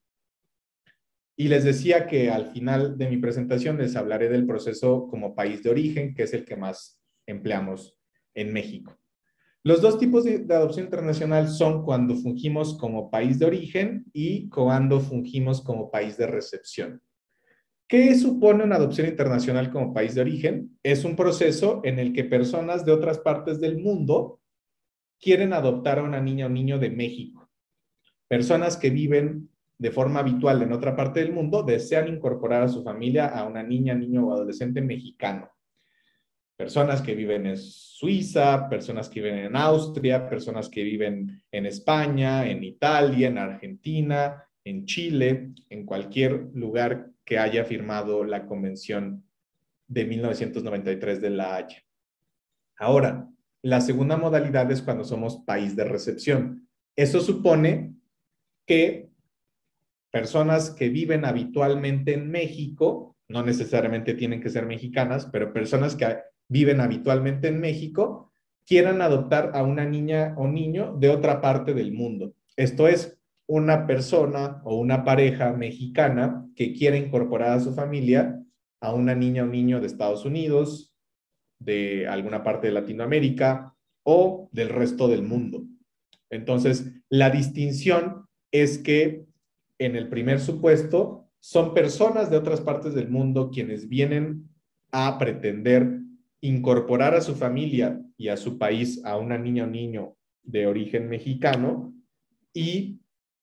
Y les decía que al final de mi presentación les hablaré del proceso como país de origen, que es el que más empleamos en México. Los dos tipos de adopción internacional son cuando fungimos como país de origen y cuando fungimos como país de recepción. ¿Qué supone una adopción internacional como país de origen? Es un proceso en el que personas de otras partes del mundo quieren adoptar a una niña o niño de México. Personas que viven de forma habitual en otra parte del mundo desean incorporar a su familia a una niña, niño o adolescente mexicano. Personas que viven en Suiza, personas que viven en Austria, personas que viven en España, en Italia, en Argentina, en Chile, en cualquier lugar que haya firmado la Convención de 1993 de La Haya. Ahora, la segunda modalidad es cuando somos país de recepción. Eso supone que personas que viven habitualmente en México, no necesariamente tienen que ser mexicanas, pero personas que viven habitualmente en México, quieran adoptar a una niña o niño de otra parte del mundo. Esto es, una persona o una pareja mexicana que quiere incorporar a su familia a una niña o niño de Estados Unidos, de alguna parte de Latinoamérica o del resto del mundo. Entonces, la distinción es que en el primer supuesto son personas de otras partes del mundo quienes vienen a pretender incorporar a su familia y a su país a una niña o niño de origen mexicano, y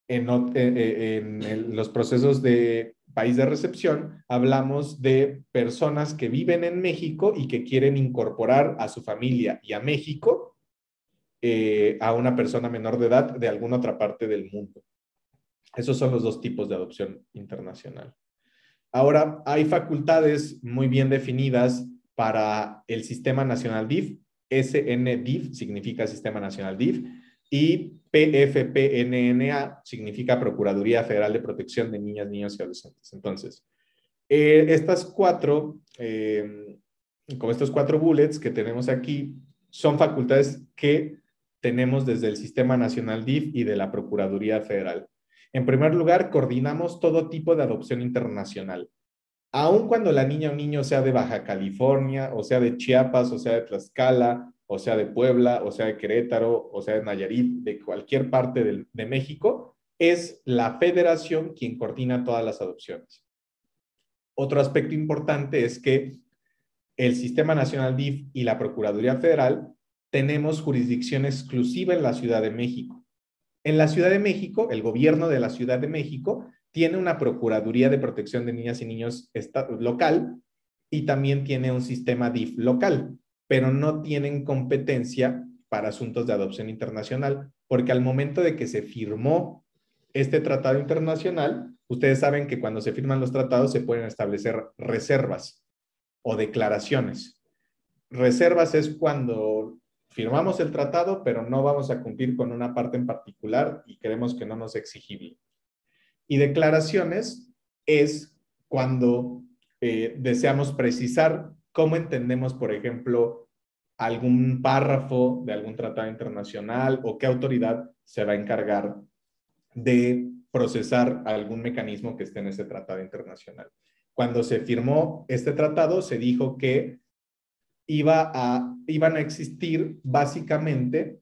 en los procesos de país de recepción hablamos de personas que viven en México y que quieren incorporar a su familia y a México a una persona menor de edad de alguna otra parte del mundo. Esos son los dos tipos de adopción internacional. Ahora, hay facultades muy bien definidas para el Sistema Nacional DIF. SNDIF significa Sistema Nacional DIF y PFPNNA significa Procuraduría Federal de Protección de Niñas, Niños y Adolescentes. Entonces, como estos cuatro bullets que tenemos aquí, son facultades que tenemos desde el Sistema Nacional DIF y de la Procuraduría Federal. En primer lugar, coordinamos todo tipo de adopción internacional. Aun cuando la niña o niño sea de Baja California, o sea de Chiapas, o sea de Tlaxcala, o sea de Puebla, o sea de Querétaro, o sea de Nayarit, de cualquier parte de México, es la federación quien coordina todas las adopciones. Otro aspecto importante es que el Sistema Nacional DIF y la Procuraduría Federal tenemos jurisdicción exclusiva en la Ciudad de México. En la Ciudad de México, el gobierno de la Ciudad de México tiene una Procuraduría de Protección de Niñas y Niños local y también tiene un sistema DIF local, pero no tienen competencia para asuntos de adopción internacional, porque al momento de que se firmó este tratado internacional, ustedes saben que cuando se firman los tratados se pueden establecer reservas o declaraciones. Reservas es cuando firmamos el tratado, pero no vamos a cumplir con una parte en particular y creemos que no nos es exigible. Y declaraciones es cuando deseamos precisar cómo entendemos, por ejemplo, algún párrafo de algún tratado internacional o qué autoridad se va a encargar de procesar algún mecanismo que esté en ese tratado internacional. Cuando se firmó este tratado, se dijo que iban a existir básicamente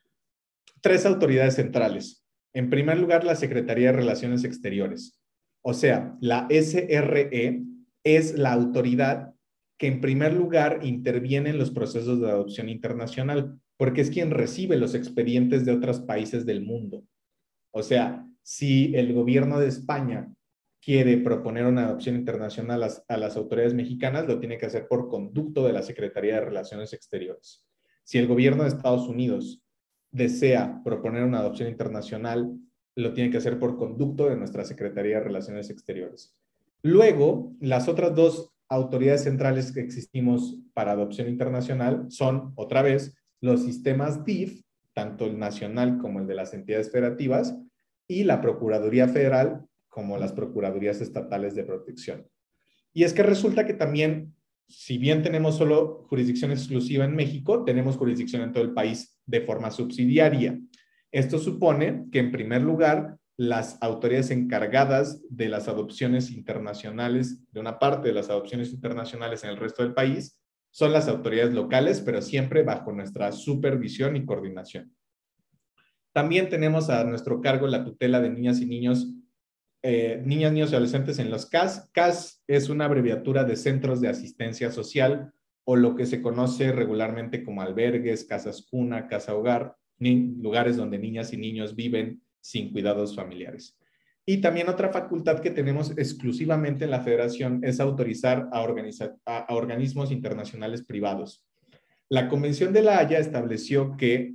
3 autoridades centrales. En primer lugar, la Secretaría de Relaciones Exteriores. O sea, la SRE es la autoridad que en primer lugar interviene en los procesos de adopción internacional, porque es quien recibe los expedientes de otros países del mundo. O sea, si el gobierno de España quiere proponer una adopción internacional a las autoridades mexicanas, lo tiene que hacer por conducto de la Secretaría de Relaciones Exteriores. Si el gobierno de Estados Unidos desea proponer una adopción internacional, lo tiene que hacer por conducto de nuestra Secretaría de Relaciones Exteriores. Luego, las otras 2 autoridades centrales que existimos para adopción internacional son, otra vez, los sistemas DIF, tanto el nacional como el de las entidades federativas, y la Procuraduría Federal, como las Procuradurías Estatales de Protección. Y es que resulta que también, si bien tenemos solo jurisdicción exclusiva en México, tenemos jurisdicción en todo el país de forma subsidiaria. Esto supone que, en primer lugar, las autoridades encargadas de las adopciones internacionales, de una parte de las adopciones internacionales en el resto del país, son las autoridades locales, pero siempre bajo nuestra supervisión y coordinación. También tenemos a nuestro cargo la tutela de niñas y niños, niños y adolescentes en los CAS. CAS es una abreviatura de Centros de Asistencia Social, o lo que se conoce regularmente como albergues, casas cuna, casa hogar, lugares donde niñas y niños viven sin cuidados familiares. Y también otra facultad que tenemos exclusivamente en la Federación es autorizar a organismos internacionales privados. La Convención de la Haya estableció que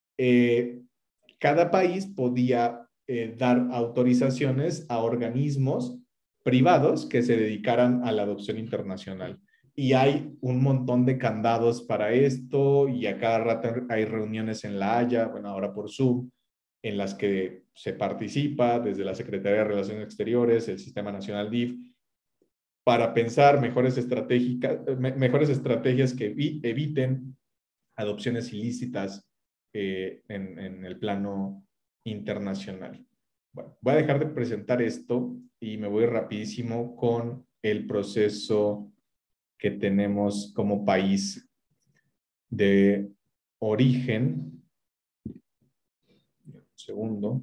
cada país podía dar autorizaciones a organismos privados que se dedicaran a la adopción internacional. Y hay un montón de candados para esto, y a cada rato hay reuniones en La Haya, bueno, ahora por Zoom, en las que se participa desde la Secretaría de Relaciones Exteriores, el Sistema Nacional DIF, para pensar mejores estrategias que eviten adopciones ilícitas en el plano internacional. Bueno, voy a dejar de presentar esto y me voy rapidísimo con el proceso que tenemos como país de origen. Un segundo.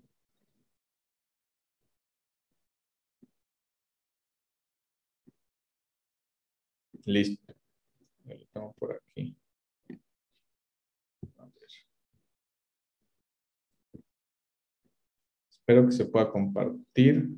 Listo. Lo tengo por aquí. Espero que se pueda compartir.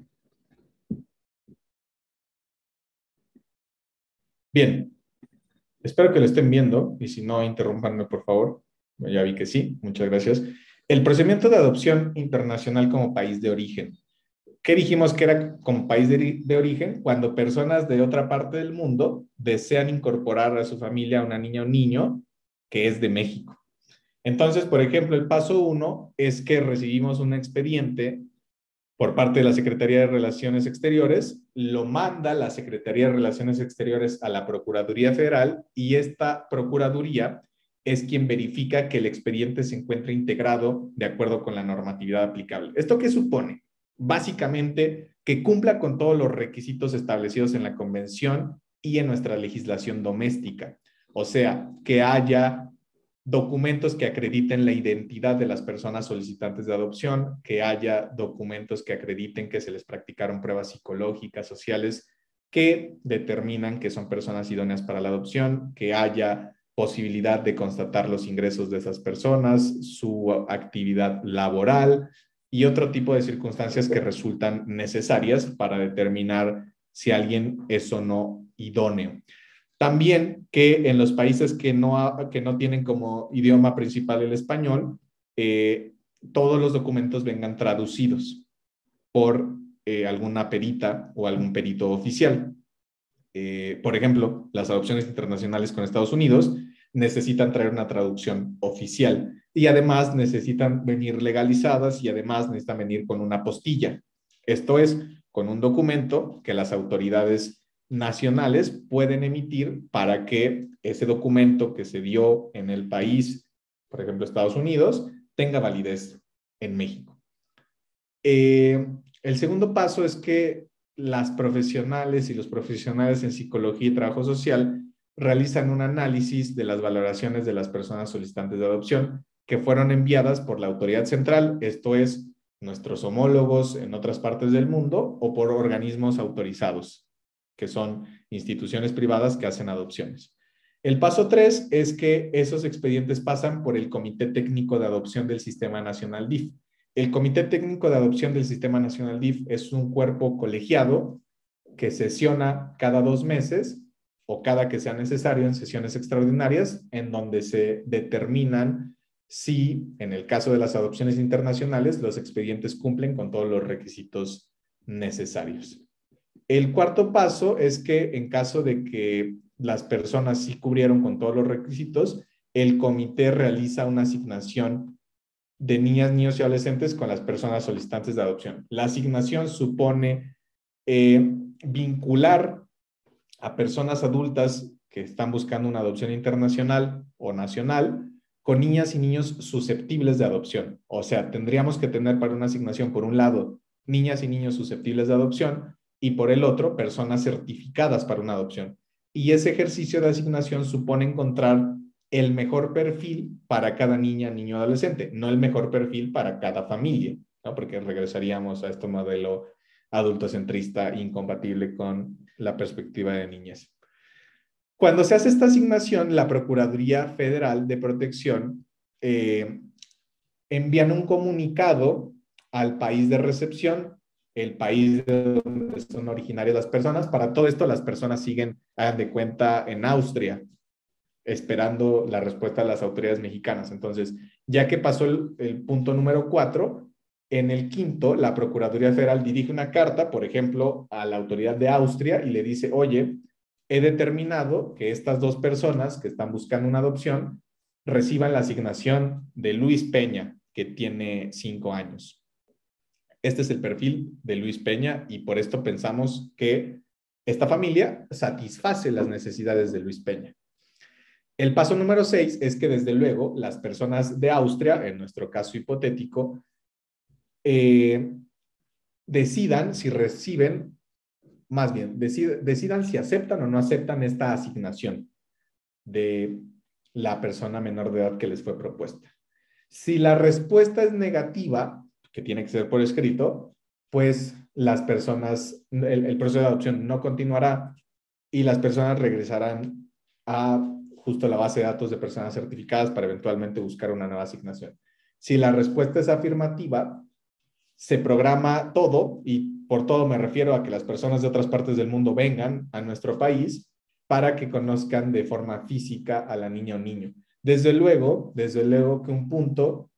Bien, espero que lo estén viendo, y si no, interrúmpanme, por favor. Ya vi que sí, muchas gracias. El procedimiento de adopción internacional como país de origen. ¿Qué dijimos que era como país de origen? Cuando personas de otra parte del mundo desean incorporar a su familia a una niña o niño que es de México. Entonces, por ejemplo, el paso 1 es que recibimos un expediente por parte de la Secretaría de Relaciones Exteriores, lo manda la Secretaría de Relaciones Exteriores a la Procuraduría Federal, y esta Procuraduría es quien verifica que el expediente se encuentre integrado de acuerdo con la normatividad aplicable. ¿Esto qué supone? Básicamente, que cumpla con todos los requisitos establecidos en la Convención y en nuestra legislación doméstica. O sea, que haya documentos que acrediten la identidad de las personas solicitantes de adopción, que haya documentos que acrediten que se les practicaron pruebas psicológicas, sociales, que determinan que son personas idóneas para la adopción, que haya posibilidad de constatar los ingresos de esas personas, su actividad laboral y otro tipo de circunstancias que resultan necesarias para determinar si alguien es o no idóneo. También que en los países que no tienen como idioma principal el español, todos los documentos vengan traducidos por alguna perita o algún perito oficial. Por ejemplo, las adopciones internacionales con Estados Unidos necesitan traer una traducción oficial y además necesitan venir legalizadas y además necesitan venir con una apostilla. Esto es, con un documento que las autoridades nacionales pueden emitir para que ese documento que se dio en el país, por ejemplo, Estados Unidos, tenga validez en México. El segundo paso es que las profesionales y los profesionales en psicología y trabajo social realizan un análisis de las valoraciones de las personas solicitantes de adopción que fueron enviadas por la autoridad central, esto es, nuestros homólogos en otras partes del mundo o por organismos autorizados, que son instituciones privadas que hacen adopciones. El paso 3 es que esos expedientes pasan por el Comité Técnico de Adopción del Sistema Nacional DIF. El Comité Técnico de Adopción del Sistema Nacional DIF es un cuerpo colegiado que sesiona cada 2 meses o cada que sea necesario en sesiones extraordinarias en donde se determinan si, en el caso de las adopciones internacionales, los expedientes cumplen con todos los requisitos necesarios. El cuarto paso es que en caso de que las personas sí cubrieron con todos los requisitos, el comité realiza una asignación de niñas, niños y adolescentes con las personas solicitantes de adopción. La asignación supone vincular a personas adultas que están buscando una adopción internacional o nacional con niñas y niños susceptibles de adopción. O sea, tendríamos que tener para una asignación, por un lado, niñas y niños susceptibles de adopción y por el otro, personas certificadas para una adopción. Y ese ejercicio de asignación supone encontrar el mejor perfil para cada niña, niño, adolescente, no el mejor perfil para cada familia, ¿no? Porque regresaríamos a este modelo adultocentrista incompatible con la perspectiva de niñez. Cuando se hace esta asignación, la Procuraduría Federal de Protección envían un comunicado al país de recepción, el país de donde son originarias las personas. Para todo esto, las personas siguen, hagan de cuenta, en Austria, esperando la respuesta de las autoridades mexicanas. Entonces, ya que pasó el punto número 4, en el quinto, la Procuraduría Federal dirige una carta, por ejemplo, a la autoridad de Austria y le dice, oye, he determinado que estas 2 personas que están buscando una adopción reciban la asignación de Luis Peña, que tiene 5 años. Este es el perfil de Luis Peña y por esto pensamos que esta familia satisface las necesidades de Luis Peña. El paso número 6 es que desde luego las personas de Austria, en nuestro caso hipotético, decidan si reciben, más bien, decidan si aceptan o no aceptan esta asignación de la persona menor de edad que les fue propuesta. Si la respuesta es negativa, que tiene que ser por escrito, pues las personas, el proceso de adopción no continuará y las personas regresarán a justo la base de datos de personas certificadas para eventualmente buscar una nueva asignación. Si la respuesta es afirmativa, se programa todo, y por todo me refiero a que las personas de otras partes del mundo vengan a nuestro país para que conozcan de forma física a la niña o niño. Desde luego que un punto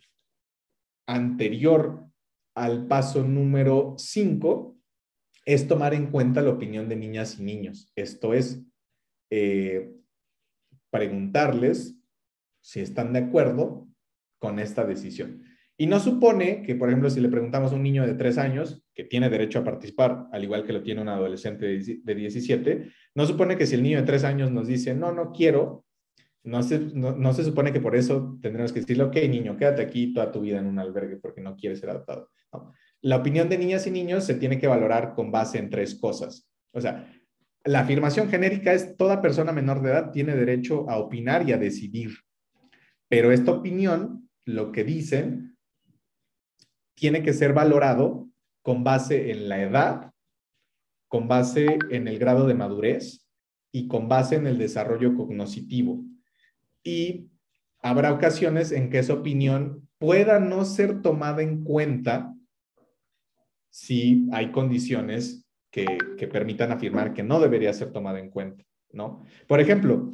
anterior al paso número 5 es tomar en cuenta la opinión de niñas y niños. Esto es, preguntarles si están de acuerdo con esta decisión. Y no supone que, por ejemplo, si le preguntamos a un niño de 3 años, que tiene derecho a participar, al igual que lo tiene un adolescente de 17, no supone que si el niño de 3 años nos dice, no, no quiero, no se supone que por eso tendremos que decirle, ok, niño, quédate aquí toda tu vida en un albergue porque no quieres ser adoptado. No. La opinión de niñas y niños se tiene que valorar con base en 3 cosas. O sea, la afirmación genérica es toda persona menor de edad tiene derecho a opinar y a decidir. Pero esta opinión, lo que dicen, tiene que ser valorado con base en la edad, con base en el grado de madurez y con base en el desarrollo cognitivo. Y habrá ocasiones en que esa opinión pueda no ser tomada en cuenta si hay condiciones que permitan afirmar que no debería ser tomada en cuenta, ¿no? Por ejemplo,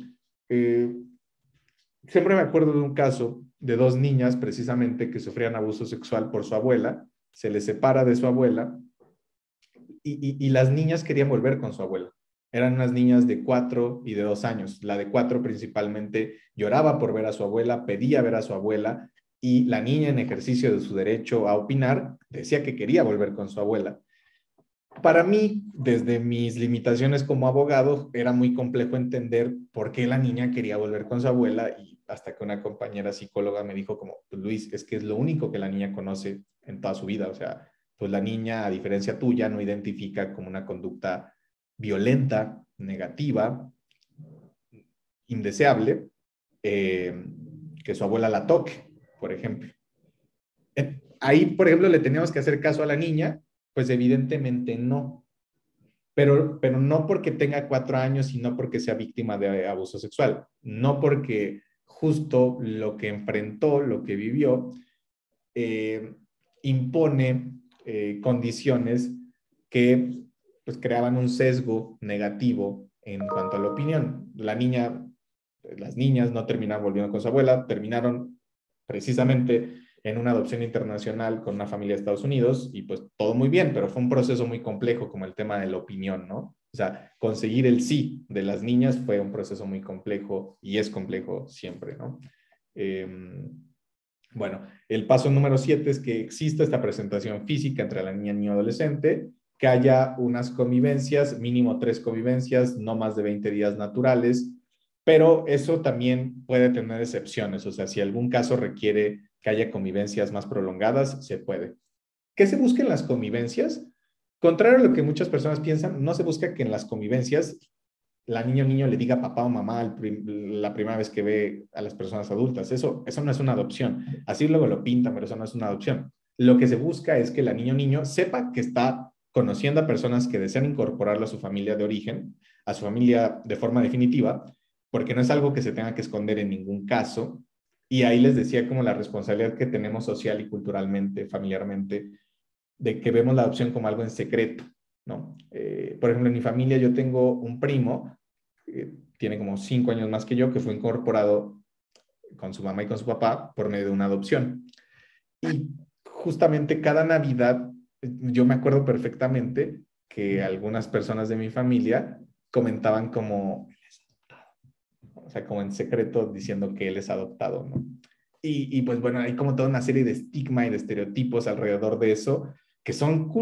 siempre me acuerdo de un caso de dos niñas precisamente que sufrían abuso sexual por su abuela, se les separa de su abuela y las niñas querían volver con su abuela. Eran unas niñas de 4 y de 2 años. La de 4 principalmente lloraba por ver a su abuela, pedía ver a su abuela, y la niña, en ejercicio de su derecho a opinar, decía que quería volver con su abuela. Para mí, desde mis limitaciones como abogado, era muy complejo entender por qué la niña quería volver con su abuela, y hasta que una compañera psicóloga me dijo como, pues Luis, es que es lo único que la niña conoce en toda su vida. O sea, pues la niña, a diferencia tuya, no identifica como una conducta violenta, negativa, indeseable, que su abuela la toque, por ejemplo. Ahí, por ejemplo, le teníamos que hacer caso a la niña, pues evidentemente no. Pero no porque tenga 4 años, sino porque sea víctima de abuso sexual. No porque justo lo que enfrentó, lo que vivió, eh, impone condiciones que pues creaban un sesgo negativo en cuanto a la opinión. Las niñas no terminaron volviendo con su abuela, terminaron precisamente en una adopción internacional con una familia de Estados Unidos, y pues todo muy bien, pero fue un proceso muy complejo, como el tema de la opinión, ¿no? O sea, conseguir el sí de las niñas fue un proceso muy complejo y es complejo siempre, ¿no? Bueno, el paso número 7 es que exista esta presentación física entre la niña y niño adolescente, que haya unas convivencias, mínimo 3 convivencias, no más de 20 días naturales, pero eso también puede tener excepciones. O sea, si algún caso requiere que haya convivencias más prolongadas, se puede. ¿Qué se busca en las convivencias? Contrario a lo que muchas personas piensan, no se busca que en las convivencias la niña o niño le diga papá o mamá la primera vez que ve a las personas adultas. Eso no es una adopción. Así luego lo pintan, pero eso no es una adopción. Lo que se busca es que la niña o niño sepa que está conociendo a personas que desean incorporarlo a su familia de origen, a su familia de forma definitiva, porque no es algo que se tenga que esconder en ningún caso. Y ahí les decía como la responsabilidad que tenemos social y culturalmente, familiarmente, de que vemos la adopción como algo en secreto, ¿no? Por ejemplo, en mi familia yo tengo un primo, tiene como 5 años más que yo, que fue incorporado con su mamá y con su papá por medio de una adopción. Y justamente cada Navidad, yo me acuerdo perfectamente que algunas personas de mi familia comentaban como, o sea, como en secreto diciendo que él es adoptado, ¿no? Y pues bueno, hay como toda una serie de estigma y de estereotipos alrededor de eso que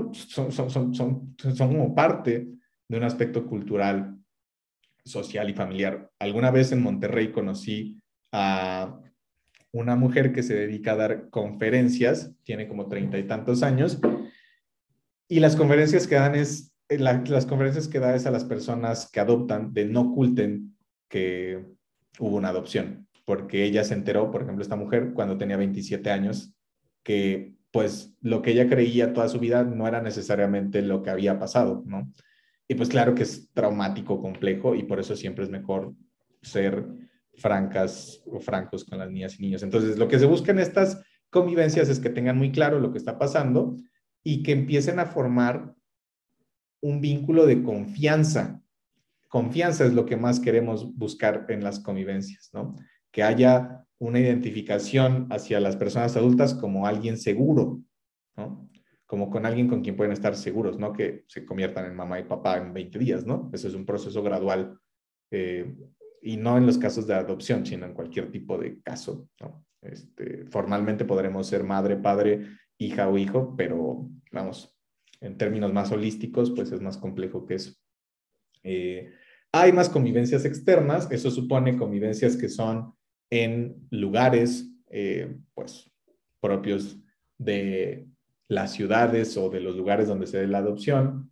son como parte de un aspecto cultural, social y familiar. Alguna vez en Monterrey conocí a una mujer que se dedica a dar conferencias, tiene como 30 y tantos años, y las conferencias que dan las conferencias que da es a las personas que adoptan, de no oculten que hubo una adopción, porque ella se enteró, por ejemplo, esta mujer, cuando tenía 27 años, que pues lo que ella creía toda su vida no era necesariamente lo que había pasado, ¿no? Y pues claro que es traumático, complejo, y por eso siempre es mejor ser francas o francos con las niñas y niños. Entonces, lo que se busca en estas convivencias es que tengan muy claro lo que está pasando y que empiecen a formar un vínculo de confianza. Confianza es lo que más queremos buscar en las convivencias, ¿no? Que haya una identificación hacia las personas adultas como alguien seguro, ¿no? Como con alguien con quien pueden estar seguros, ¿no? Que se conviertan en mamá y papá en 20 días, ¿no? Eso es un proceso gradual, eh, y no en los casos de adopción, sino en cualquier tipo de caso, ¿no? Formalmente podremos ser madre, padre, hija o hijo, pero vamos, en términos más holísticos, pues es más complejo que eso. Hay más convivencias externas, eso supone convivencias que son en lugares, pues, propios de las ciudades o de los lugares donde se dé la adopción.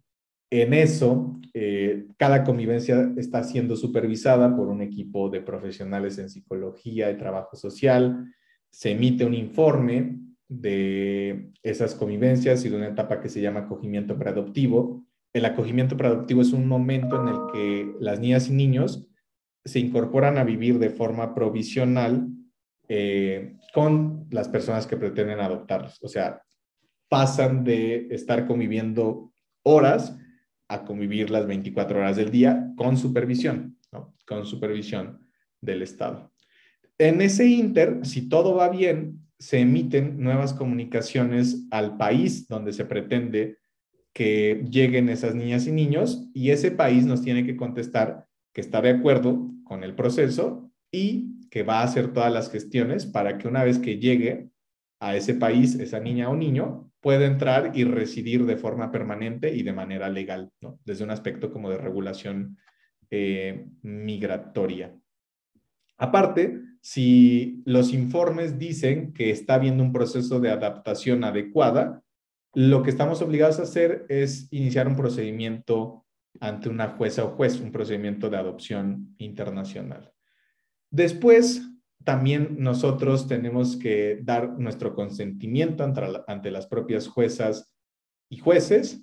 En eso, cada convivencia está siendo supervisada por un equipo de profesionales en psicología y trabajo social. Se emite un informe de esas convivencias y de una etapa que se llama acogimiento preadoptivo. El acogimiento preadoptivo es un momento en el que las niñas y niños se incorporan a vivir de forma provisional con las personas que pretenden adoptarlos. O sea, pasan de estar conviviendo horas a convivir las 24 horas del día con supervisión, ¿no? Con supervisión del Estado. En ese inter, si todo va bien, se emiten nuevas comunicaciones al país donde se pretende que lleguen esas niñas y niños, y ese país nos tiene que contestar que está de acuerdo con el proceso y que va a hacer todas las gestiones para que una vez que llegue a ese país esa niña o niño pueda entrar y residir de forma permanente y de manera legal, ¿no? Desde un aspecto como de regulación migratoria. Aparte, si los informes dicen que está habiendo un proceso de adaptación adecuada, lo que estamos obligados a hacer es iniciar un procedimiento ante una jueza o juez, un procedimiento de adopción internacional. Después, también nosotros tenemos que dar nuestro consentimiento ante las propias juezas y jueces.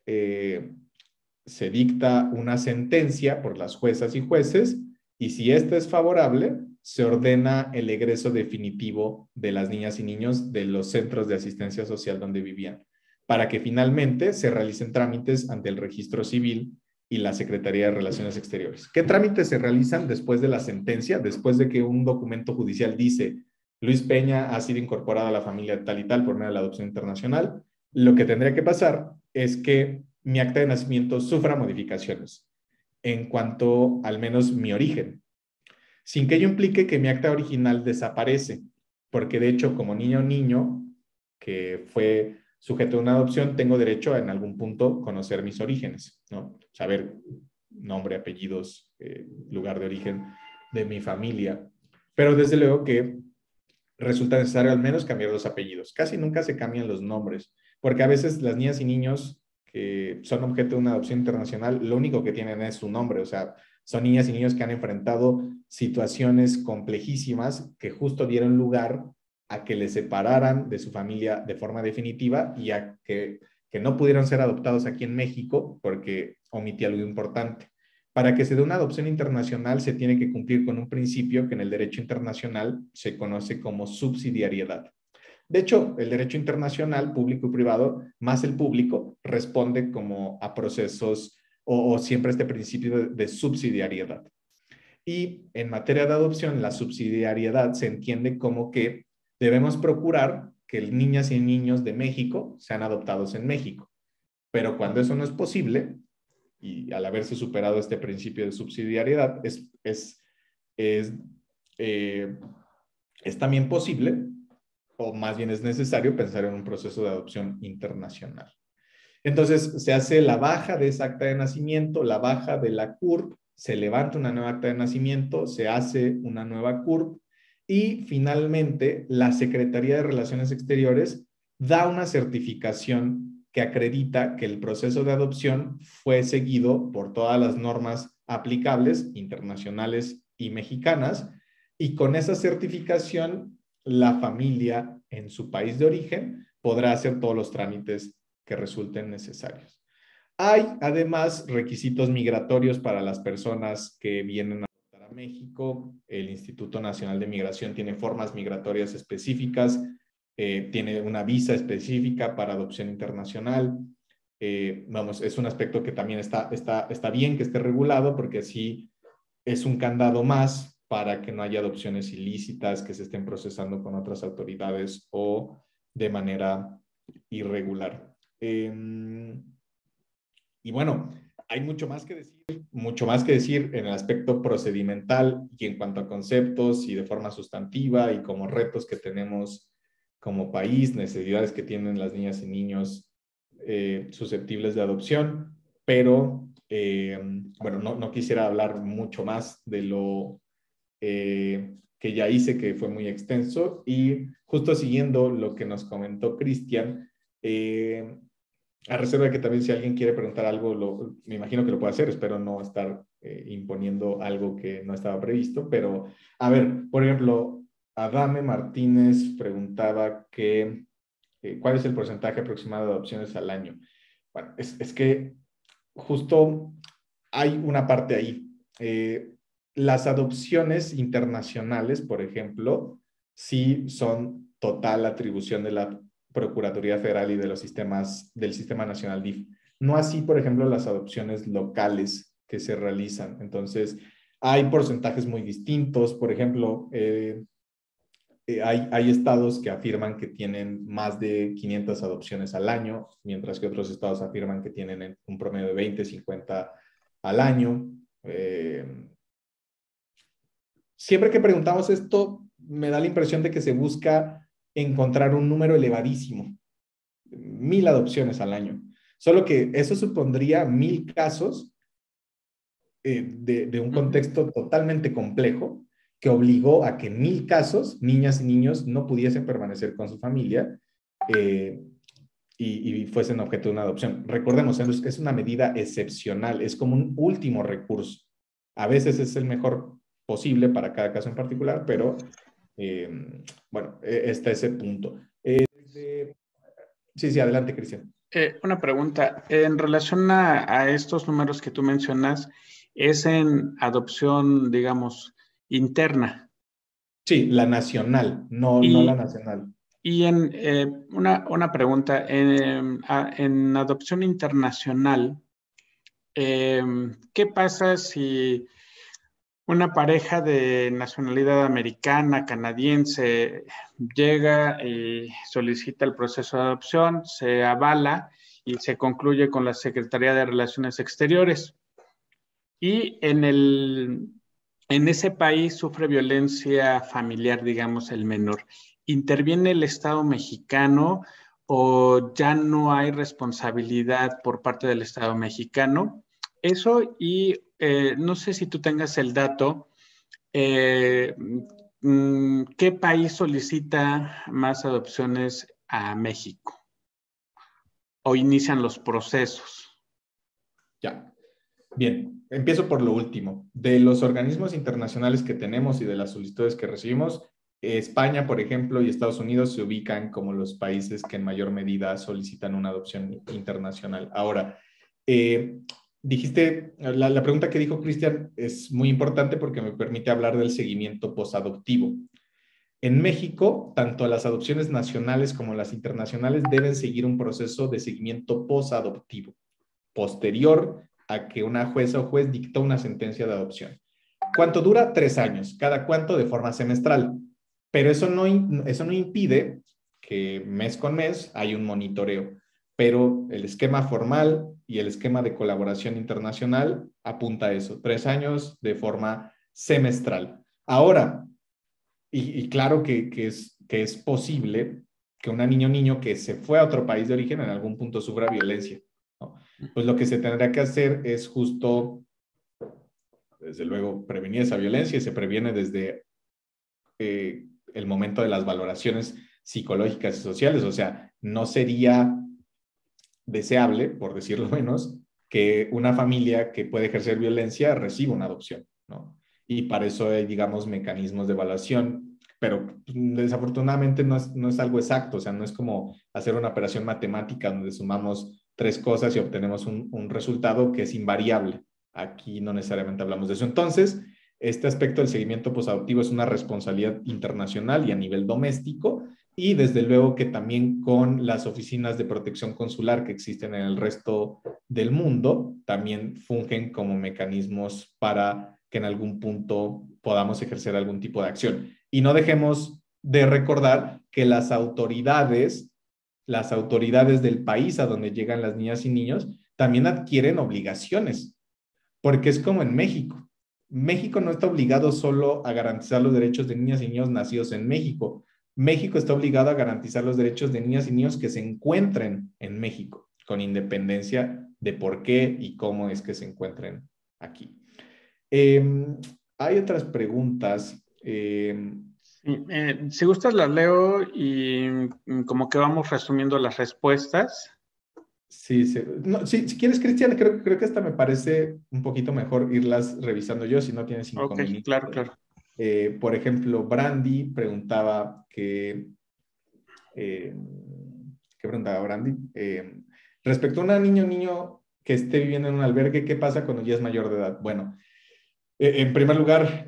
Se dicta una sentencia por las juezas y jueces y si esta es favorable, se ordena el egreso definitivo de las niñas y niños de los centros de asistencia social donde vivían, para que finalmente se realicen trámites ante el registro civil y la Secretaría de Relaciones Exteriores. ¿Qué trámites se realizan después de la sentencia? Después de que un documento judicial dice Luis Peña ha sido incorporado a la familia tal y tal por medio de la adopción internacional, lo que tendría que pasar es que mi acta de nacimiento sufra modificaciones en cuanto al menos mi origen, sin que ello implique que mi acta original desaparece, porque de hecho como niña o niño que fue sujeto a una adopción, tengo derecho a en algún punto conocer mis orígenes, ¿no? Saber nombre, apellidos, lugar de origen de mi familia. Pero desde luego que resulta necesario al menos cambiar los apellidos. Casi nunca se cambian los nombres, porque a veces las niñas y niños que son objeto de una adopción internacional, lo único que tienen es su nombre, o sea, son niñas y niños que han enfrentado situaciones complejísimas que justo dieron lugar a que les separaran de su familia de forma definitiva y a que no pudieron ser adoptados aquí en México porque omití algo importante. Para que se dé una adopción internacional se tiene que cumplir con un principio que en el derecho internacional se conoce como subsidiariedad. De hecho, el derecho internacional, público y privado, más el público, responde como a procesos o siempre este principio de subsidiariedad. Y en materia de adopción, la subsidiariedad se entiende como que debemos procurar que niñas y niños de México sean adoptados en México. Pero cuando eso no es posible, y al haberse superado este principio de subsidiariedad, es también posible, o más bien es necesario, pensar en un proceso de adopción internacional. Entonces, se hace la baja de esa acta de nacimiento, la baja de la CURP, se levanta una nueva acta de nacimiento, se hace una nueva CURP y finalmente la Secretaría de Relaciones Exteriores da una certificación que acredita que el proceso de adopción fue seguido por todas las normas aplicables, internacionales y mexicanas, y con esa certificación la familia en su país de origen podrá hacer todos los trámites que resulten necesarios. Hay además requisitos migratorios para las personas que vienen a México. El Instituto Nacional de Migración tiene formas migratorias específicas, tiene una visa específica para adopción internacional. Vamos, es un aspecto que también está bien que esté regulado porque así es un candado más para que no haya adopciones ilícitas que se estén procesando con otras autoridades o de manera irregular. Y bueno, hay mucho más que decir en el aspecto procedimental y en cuanto a conceptos y de forma sustantiva y como retos que tenemos como país, necesidades que tienen las niñas y niños susceptibles de adopción, pero bueno, no quisiera hablar mucho más de lo que ya hice, que fue muy extenso, y justo siguiendo lo que nos comentó Cristian, A reserva de que también si alguien quiere preguntar algo, me imagino que lo puede hacer, espero no estar imponiendo algo que no estaba previsto, pero a ver, por ejemplo, Adame Martínez preguntaba ¿cuál es el porcentaje aproximado de adopciones al año? Bueno, es que justo hay una parte ahí. Las adopciones internacionales, por ejemplo, sí son total atribución de la Procuraduría Federal y de los del Sistema Nacional DIF. No así, por ejemplo, las adopciones locales que se realizan. Entonces, hay porcentajes muy distintos. Por ejemplo, hay estados que afirman que tienen más de 500 adopciones al año, mientras que otros estados afirman que tienen un promedio de 20, 50 al año. Siempre que preguntamos esto, me da la impresión de que se busca encontrar un número elevadísimo, 1000 adopciones al año. Solo que eso supondría 1000 casos de un contexto totalmente complejo que obligó a que en 1000 casos niñas y niños no pudiesen permanecer con su familia y fuesen objeto de una adopción. Recordemos, es una medida excepcional, es como un último recurso. A veces es el mejor posible para cada caso en particular, pero bueno, está ese punto. Sí, adelante, Cristian. Una pregunta. En relación a estos números que tú mencionas, ¿es en adopción, digamos, interna? Sí, la nacional, no la nacional. Y una pregunta. En adopción internacional, ¿qué pasa si una pareja de nacionalidad americana, canadiense, llega y solicita el proceso de adopción, se avala y se concluye con la Secretaría de Relaciones Exteriores? Y en ese país sufre violencia familiar, digamos, el menor. ¿Interviene el Estado mexicano o ya no hay responsabilidad por parte del Estado mexicano? Eso, y no sé si tú tengas el dato, ¿qué país solicita más adopciones a México o inician los procesos? Ya. Bien, empiezo por lo último. De los organismos internacionales que tenemos y de las solicitudes que recibimos, España, por ejemplo, y Estados Unidos se ubican como los países que en mayor medida solicitan una adopción internacional. Ahora, dijiste, la pregunta que dijo Cristian es muy importante porque me permite hablar del seguimiento posadoptivo. En México, tanto las adopciones nacionales como las internacionales deben seguir un proceso de seguimiento posadoptivo, posterior a que una jueza o juez dictó una sentencia de adopción. ¿Cuánto dura? 3 años. ¿Cada cuánto? De forma semestral. Pero eso no impide que mes con mes hay un monitoreo. Pero el esquema formal y el esquema de colaboración internacional apunta a eso. 3 años de forma semestral. Ahora, y claro que es posible que una niño o niño que se fue a otro país de origen en algún punto sufra violencia, ¿no? Pues lo que se tendrá que hacer es justo, desde luego, prevenir esa violencia y se previene desde el momento de las valoraciones psicológicas y sociales. O sea, no sería deseable, por decirlo menos, que una familia que puede ejercer violencia reciba una adopción, ¿no? Y para eso hay, digamos, mecanismos de evaluación, pero desafortunadamente no es algo exacto, o sea, no es como hacer una operación matemática donde sumamos 3 cosas y obtenemos un resultado que es invariable. Aquí no necesariamente hablamos de eso. Entonces, este aspecto del seguimiento posadoptivo es una responsabilidad internacional y a nivel doméstico, y desde luego que también con las oficinas de protección consular que existen en el resto del mundo, también fungen como mecanismos para que en algún punto podamos ejercer algún tipo de acción. Y no dejemos de recordar que las autoridades del país a donde llegan las niñas y niños también adquieren obligaciones, porque es como en México. México no está obligado solo a garantizar los derechos de niñas y niños nacidos en México. México está obligado a garantizar los derechos de niñas y niños que se encuentren en México, con independencia de por qué y cómo es que se encuentren aquí. Hay otras preguntas. Si gustas las leo y como que vamos resumiendo las respuestas. Sí, sí. No, si quieres, Cristian, creo que hasta me parece un poquito mejor irlas revisando yo, si no tienes Ok, inconveniente. claro, claro. Por ejemplo, Brandy preguntaba eh, ¿qué preguntaba Brandy? Respecto a una niño que esté viviendo en un albergue, ¿qué pasa cuando ya es mayor de edad? Bueno, en primer lugar,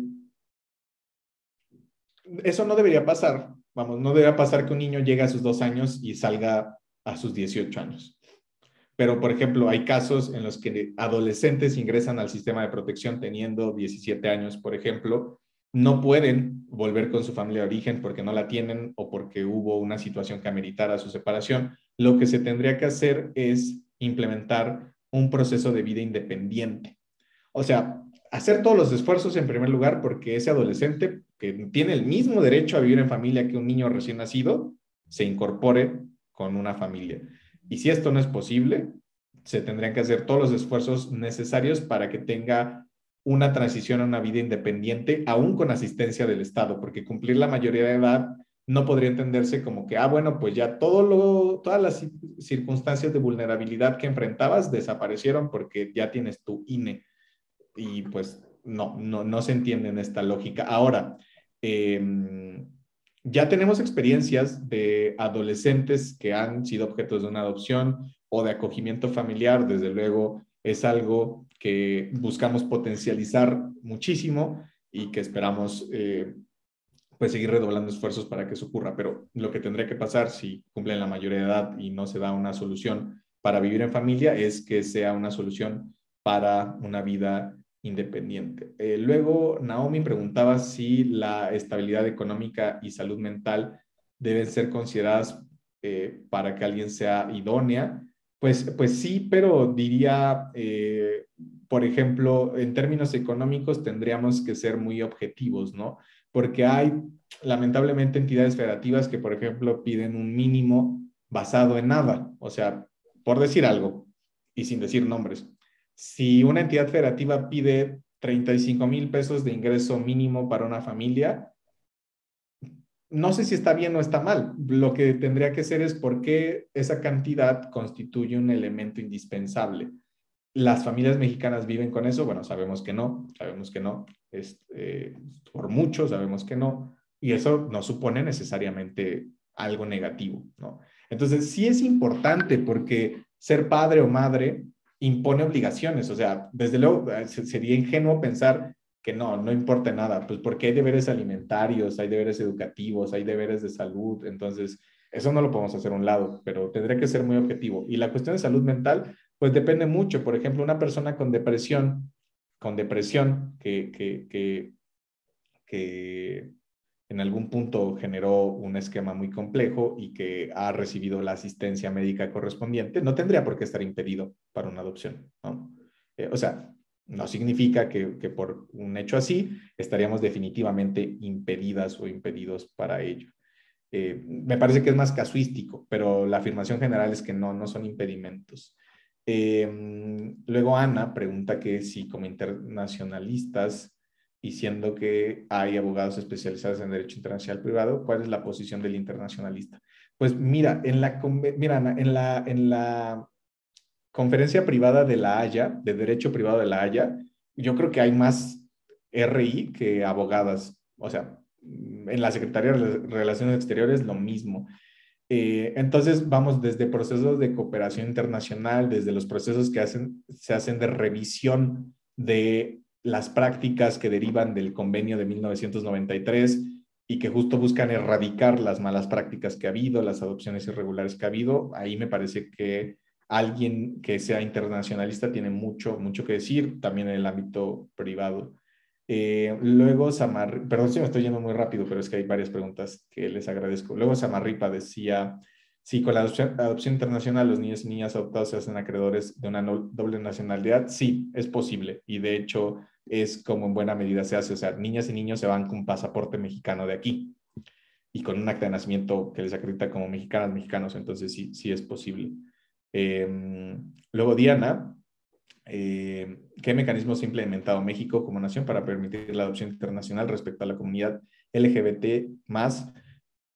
eso no debería pasar. Vamos, no debería pasar que un niño llegue a sus 2 años y salga a sus 18 años. Pero, por ejemplo, hay casos en los que adolescentes ingresan al sistema de protección teniendo 17 años, por ejemplo, no pueden volver con su familia de origen porque no la tienen o porque hubo una situación que ameritara su separación. Lo que se tendría que hacer es implementar un proceso de vida independiente. O sea, hacer todos los esfuerzos en primer lugar porque ese adolescente que tiene el mismo derecho a vivir en familia que un niño recién nacido, se incorpore con una familia. Y si esto no es posible, se tendrían que hacer todos los esfuerzos necesarios para que tenga una transición a una vida independiente, aún con asistencia del Estado, porque cumplir la mayoría de edad no podría entenderse como que, bueno, pues ya todas las circunstancias de vulnerabilidad que enfrentabas desaparecieron porque ya tienes tu INE y pues no se entiende en esta lógica. Ahora, ya tenemos experiencias de adolescentes que han sido objetos de una adopción o de acogimiento familiar, desde luego es algo que buscamos potencializar muchísimo y que esperamos pues seguir redoblando esfuerzos para que eso ocurra, pero lo que tendría que pasar si cumplen la mayoría de edad y no se da una solución para vivir en familia es que sea una solución para una vida independiente. Luego, Naomi preguntaba si la estabilidad económica y salud mental deben ser consideradas para que alguien sea idónea. Pues sí, pero diría, por ejemplo, en términos económicos tendríamos que ser muy objetivos, ¿no? Porque hay lamentablemente entidades federativas que, por ejemplo, piden un mínimo basado en nada. O sea, por decir algo y sin decir nombres, si una entidad federativa pide 35,000 pesos de ingreso mínimo para una familia, no sé si está bien o está mal. Lo que tendría que ser es por qué esa cantidad constituye un elemento indispensable. ¿Las familias mexicanas viven con eso? Bueno, sabemos que no, por mucho sabemos que no, y eso no supone necesariamente algo negativo, ¿no? Entonces, sí es importante porque ser padre o madre impone obligaciones, o sea, desde luego sería ingenuo pensar que no importa nada, pues porque hay deberes alimentarios, hay deberes educativos, hay deberes de salud, entonces eso no lo podemos hacer a un lado, pero tendría que ser muy objetivo. Y la cuestión de salud mental, pues depende mucho. Por ejemplo, una persona con depresión que en algún punto generó un esquema muy complejo y que ha recibido la asistencia médica correspondiente, no tendría por qué estar impedido para una adopción, ¿no? O sea, no significa que por un hecho así estaríamos definitivamente impedidas o impedidos para ello. Me parece que es más casuístico, pero la afirmación general es que no son impedimentos. Luego Ana pregunta que si como internacionalistas, y siendo que hay abogados especializados en derecho internacional privado, ¿cuál es la posición del internacionalista? Pues mira, Ana, en la conferencia privada de La Haya, de derecho privado de La Haya, yo creo que hay más RI que abogadas. O sea, en la Secretaría de Relaciones Exteriores lo mismo. Entonces, vamos desde procesos de cooperación internacional, desde los procesos que se hacen de revisión de las prácticas que derivan del convenio de 1993 y que justo buscan erradicar las malas prácticas que ha habido, las adopciones irregulares que ha habido. Ahí me parece que alguien que sea internacionalista tiene mucho que decir, también en el ámbito privado. Luego perdón si me estoy yendo muy rápido, pero es que hay varias preguntas que les agradezco. Luego Samarripa decía, si con la adopción internacional los niños y niñas adoptados se hacen acreedores de una doble nacionalidad, sí, es posible. Y de hecho es como en buena medida se hace. O sea, niñas y niños se van con un pasaporte mexicano de aquí y con un acta de nacimiento que les acredita como mexicanas, mexicanos. Entonces sí es posible. Luego Diana, ¿qué mecanismos ha implementado México como nación para permitir la adopción internacional respecto a la comunidad LGBT más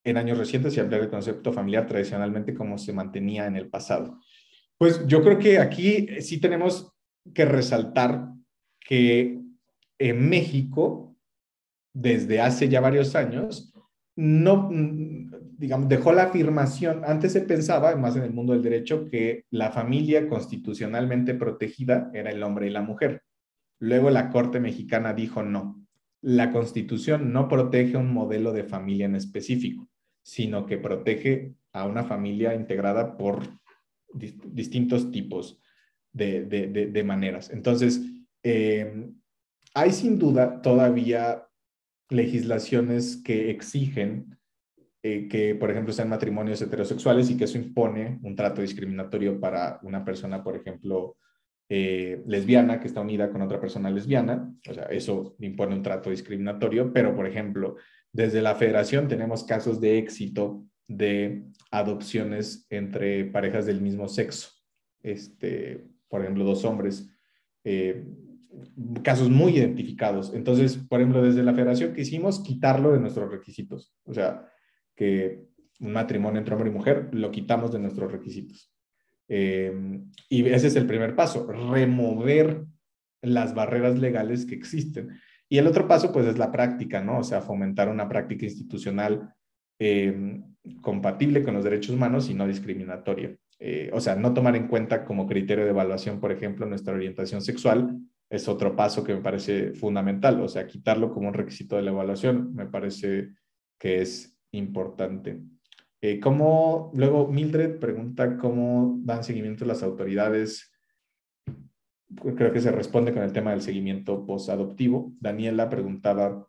en años recientes y ampliar el concepto familiar tradicionalmente como se mantenía en el pasado. Pues yo creo que aquí sí tenemos que resaltar que en México, desde hace ya varios años, no, digamos, dejó la afirmación, antes se pensaba, más en el mundo del derecho, que la familia constitucionalmente protegida era el hombre y la mujer. Luego la Corte Mexicana dijo no, la Constitución no protege un modelo de familia en específico, sino que protege a una familia integrada por distintos tipos de maneras. Entonces, hay sin duda todavía legislaciones que exigen que, por ejemplo, sean matrimonios heterosexuales y que eso impone un trato discriminatorio para una persona, por ejemplo, lesbiana que está unida con otra persona lesbiana. O sea, eso impone un trato discriminatorio, pero, por ejemplo, desde la federación tenemos casos de éxito de adopciones entre parejas del mismo sexo. Por ejemplo, dos hombres, casos muy identificados. Entonces, por ejemplo, desde la federación quisimos quitarlo de nuestros requisitos. O sea, que un matrimonio entre hombre y mujer lo quitamos de nuestros requisitos. Y ese es el primer paso, remover las barreras legales que existen. Y el otro paso, pues, es la práctica, ¿no? O sea, fomentar una práctica institucional compatible con los derechos humanos y no discriminatoria. O sea, no tomar en cuenta como criterio de evaluación, por ejemplo, nuestra orientación sexual, es otro paso que me parece fundamental. O sea, quitarlo como un requisito de la evaluación me parece que es importante. Luego Mildred pregunta cómo dan seguimiento las autoridades. Creo que se responde con el tema del seguimiento posadoptivo. Daniela preguntaba,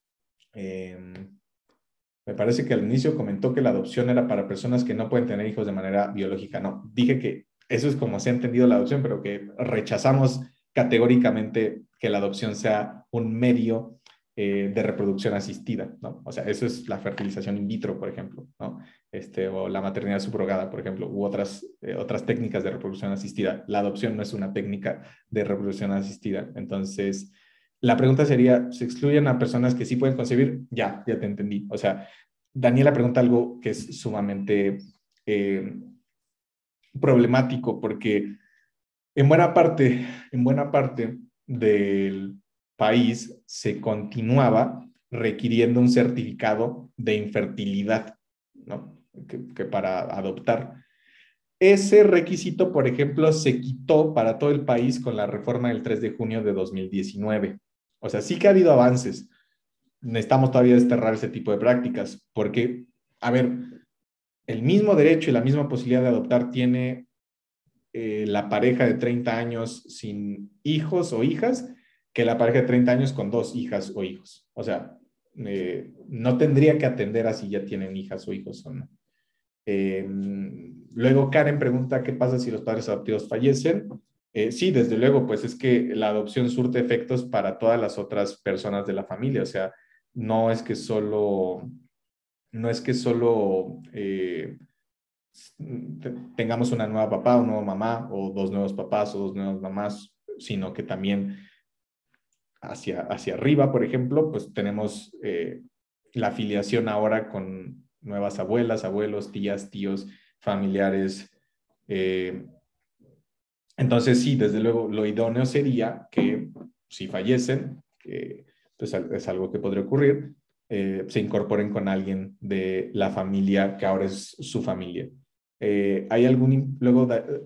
me parece que al inicio comentó que la adopción era para personas que no pueden tener hijos de manera biológica. No, dije que eso es como se ha entendido la adopción, pero que rechazamos categóricamente que la adopción sea un medio de reproducción asistida, ¿no? O sea, eso es la fertilización in vitro, por ejemplo, ¿no? O la maternidad subrogada, por ejemplo, u otras técnicas de reproducción asistida. La adopción no es una técnica de reproducción asistida. Entonces, la pregunta sería, ¿se excluyen a personas que sí pueden concebir? Ya te entendí. O sea, Daniela pregunta algo que es sumamente problemático porque en buena parte del país se continuaba requiriendo un certificado de infertilidad, ¿no? Que para adoptar. Ese requisito, por ejemplo, se quitó para todo el país con la reforma del 3 de junio de 2019. O sea, sí que ha habido avances. Necesitamos todavía desterrar ese tipo de prácticas, porque, a ver, el mismo derecho y la misma posibilidad de adoptar tiene la pareja de 30 años sin hijos o hijas que la pareja de 30 años con 2 hijas o hijos. O sea, no tendría que atender a si ya tienen hijas o hijos o no. Luego Karen pregunta qué pasa si los padres adoptivos fallecen. Sí, desde luego, pues es que la adopción surte efectos para todas las otras personas de la familia. O sea, no es que solo tengamos una nueva papá, un nuevo mamá, o dos nuevos papás o dos nuevas mamás, sino que también hacia arriba, por ejemplo, pues tenemos la afiliación ahora con nuevas abuelas, abuelos, tías, tíos, familiares. Entonces, sí, desde luego, lo idóneo sería que si fallecen, que pues es algo que podría ocurrir, se incorporen con alguien de la familia que ahora es su familia. ¿Hay algún, luego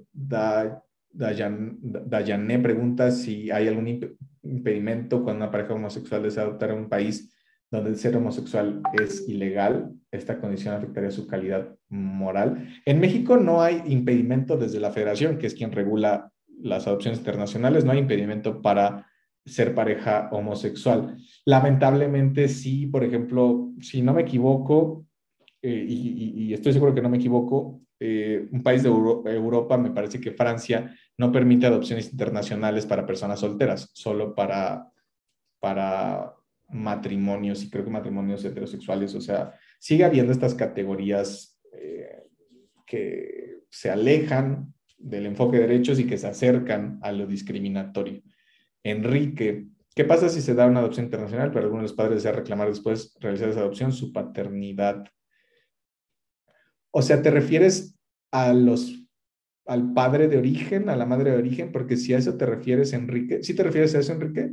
Dayané pregunta si hay algún impedimento cuando una pareja homosexual desea adoptar en un país donde el ser homosexual es ilegal? ¿Esta condición afectaría su calidad moral? En México no hay impedimento desde la federación, que es quien regula las adopciones internacionales, no hay impedimento para ser pareja homosexual. Lamentablemente sí, por ejemplo, si no me equivoco, y estoy seguro que no me equivoco, un país de Europa, me parece que Francia, no permite adopciones internacionales para personas solteras, solo para matrimonios, y creo que matrimonios heterosexuales. O sea, sigue habiendo estas categorías que se alejan del enfoque de derechos y que se acercan a lo discriminatorio. Enrique, ¿qué pasa si se da una adopción internacional, pero alguno de los padres desea reclamar después realizar esa adopción su paternidad? O sea, ¿te refieres a al padre de origen, a la madre de origen? Porque si a eso te refieres, Enrique. ¿Sí te refieres a eso, Enrique?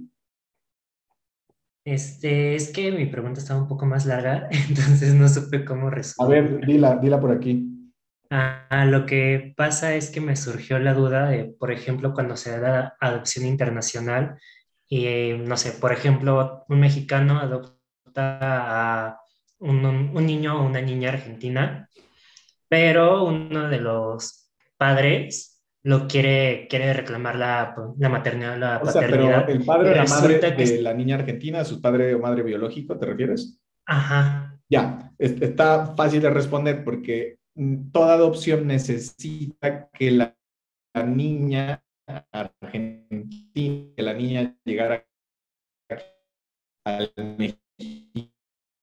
Es que mi pregunta estaba un poco más larga, entonces no supe cómo A ver, resumirla. dila por aquí. Lo que pasa es que me surgió la duda de, por ejemplo, cuando se da adopción internacional, y no sé, por ejemplo, un mexicano adopta a un niño o una niña argentina, pero uno de los padres quiere reclamar la maternidad o la O sea, pero paternidad, el y padre o la madre resulta que de la niña argentina, su padre o madre biológico, ¿te refieres? ajá, Ya, está fácil de responder porque toda adopción necesita que la niña argentina, que la niña llegara al México,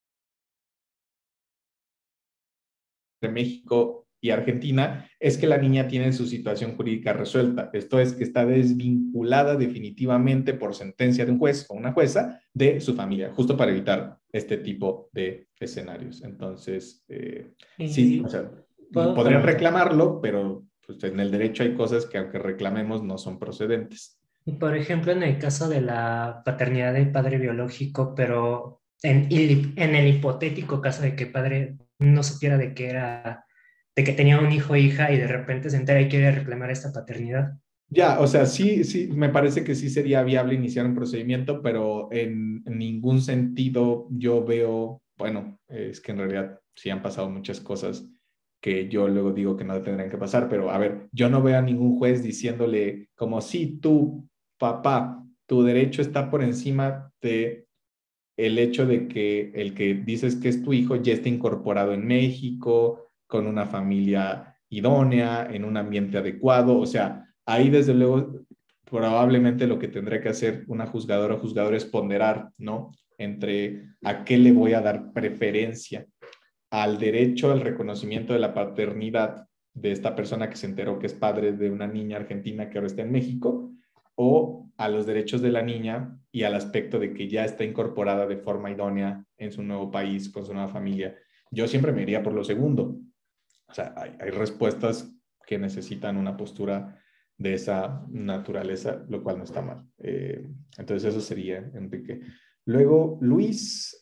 de México y Argentina, es que la niña tiene su situación jurídica resuelta. Esto es que está desvinculada definitivamente por sentencia de un juez o una jueza de su familia, justo para evitar este tipo de escenarios. Entonces, sí, o y sea, puedo podrían preguntar. reclamarlo, pero pues, en el derecho hay cosas que aunque reclamemos no son procedentes. Y por ejemplo, en el caso de la paternidad del padre biológico, pero en el hipotético caso de que el padre no supiera de que tenía un hijo o hija y de repente se entera y quiere reclamar esta paternidad. Ya, o sea, sí, sí, me parece que sí sería viable iniciar un procedimiento, pero en ningún sentido yo veo, bueno, es que en realidad sí han pasado muchas cosas que yo luego digo que no tendrían que pasar, pero a ver, yo no veo a ningún juez diciéndole como si tú, papá, tu derecho está por encima de el hecho de que el que dices que es tu hijo ya esté incorporado en México, con una familia idónea, en un ambiente adecuado. O sea, ahí desde luego probablemente lo que tendrá que hacer una juzgadora o juzgador es ponderar, ¿no? Entre a qué le voy a dar preferencia, al derecho al reconocimiento de la paternidad de esta persona que se enteró que es padre de una niña argentina que ahora está en México, o a los derechos de la niña y al aspecto de que ya está incorporada de forma idónea en su nuevo país, con su nueva familia. Yo siempre me iría por lo segundo. O sea, hay respuestas que necesitan una postura de esa naturaleza, lo cual no está mal. Entonces eso sería, Enrique. Luego, Luis,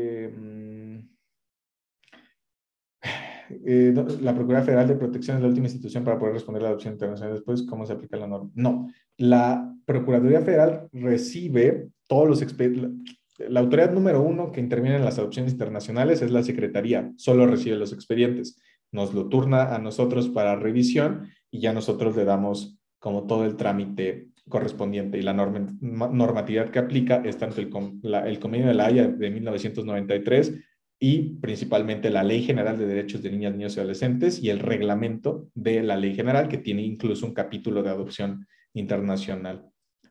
la Procuraduría Federal de Protección es la última institución para poder responder a la adopción internacional después, ¿cómo se aplica la norma? No, la Procuraduría Federal recibe todos los expedientes. La autoridad número uno que interviene en las adopciones internacionales es la Secretaría, solo recibe los expedientes. Nos lo turna a nosotros para revisión y ya nosotros le damos como todo el trámite correspondiente y la normatividad que aplica es tanto el convenio de la Haya de 1993 y principalmente la Ley General de Derechos de Niñas, Niños y Adolescentes y el reglamento de la Ley General, que tiene incluso un capítulo de adopción internacional.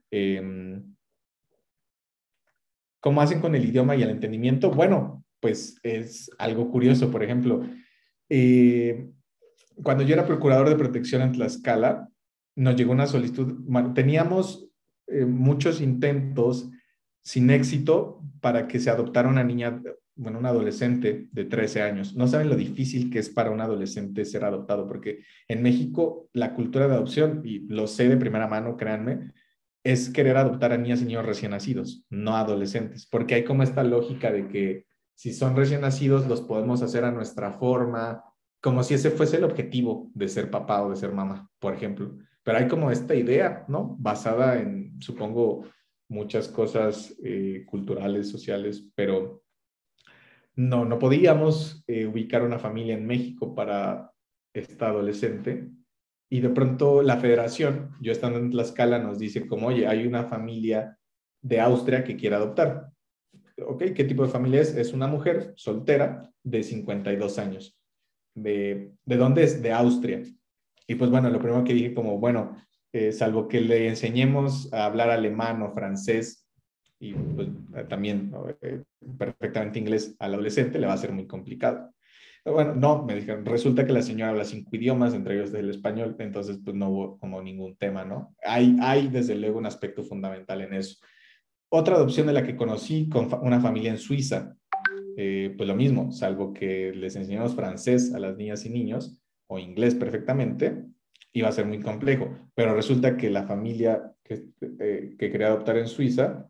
¿Cómo hacen con el idioma y el entendimiento? Bueno, pues es algo curioso. Por ejemplo, eh, cuando yo era procurador de protección en Tlaxcala, nos llegó una solicitud, bueno, teníamos muchos intentos sin éxito para que se adoptara una niña, bueno, una adolescente de 13 años. No saben lo difícil que es para un adolescente ser adoptado, porque en México la cultura de adopción, y lo sé de primera mano, créanme, es querer adoptar a niñas y niños recién nacidos, no adolescentes, porque hay como esta lógica de que si son recién nacidos los podemos hacer a nuestra forma, como si ese fuese el objetivo de ser papá o de ser mamá, por ejemplo. Pero hay como esta idea, ¿no? Basada en, supongo, muchas cosas culturales, sociales, pero no podíamos ubicar una familia en México para esta adolescente. Y de pronto la federación, yo estando en Tlaxcala, nos dice como, oye, hay una familia de Austria que quiere adoptar. Ok, ¿qué tipo de familia es? Es una mujer soltera de 52 años. ¿De dónde es? De Austria. Y pues bueno, lo primero que dije como, bueno, salvo que le enseñemos a hablar alemán o francés y pues también ¿no? Perfectamente inglés al adolescente, le va a ser muy complicado. Pero bueno, no, me dijeron, resulta que la señora habla 5 idiomas, entre ellos el español, entonces pues no hubo como ningún tema, ¿no? Hay desde luego un aspecto fundamental en eso. Otra adopción de la que conocí con una familia en Suiza. pues lo mismo, salvo que les enseñamos francés a las niñas y niños, o inglés perfectamente, iba a ser muy complejo. Pero resulta que la familia que quería adoptar en Suiza,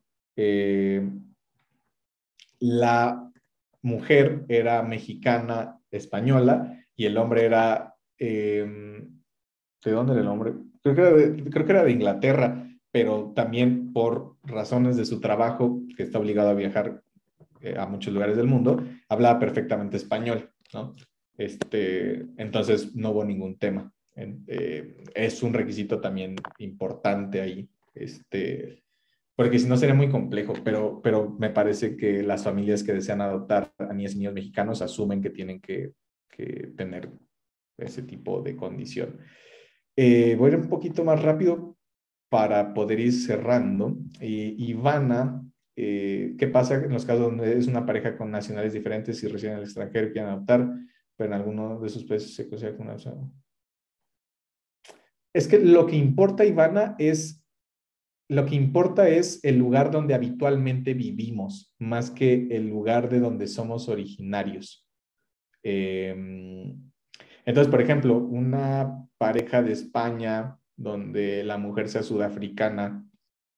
la mujer era mexicana española y el hombre era, ¿de dónde era el hombre? Creo que era de Inglaterra, pero también por razones de su trabajo, que está obligado a viajar a muchos lugares del mundo, hablaba perfectamente español, ¿no? Entonces no hubo ningún tema. Es un requisito también importante ahí, porque si no sería muy complejo, pero me parece que las familias que desean adoptar a niñas y niños mexicanos asumen que tienen que tener ese tipo de condición. Voy a ir un poquito más rápido para poder ir cerrando. Ivana, ¿qué pasa en los casos donde es una pareja con nacionales diferentes y residen en el extranjero y quieren adoptar, pero en alguno de sus países se considera como una opción? Es que lo que importa, Ivana, lo que importa es el lugar donde habitualmente vivimos, más que el lugar de donde somos originarios. Entonces, por ejemplo, una pareja de España donde la mujer sea sudafricana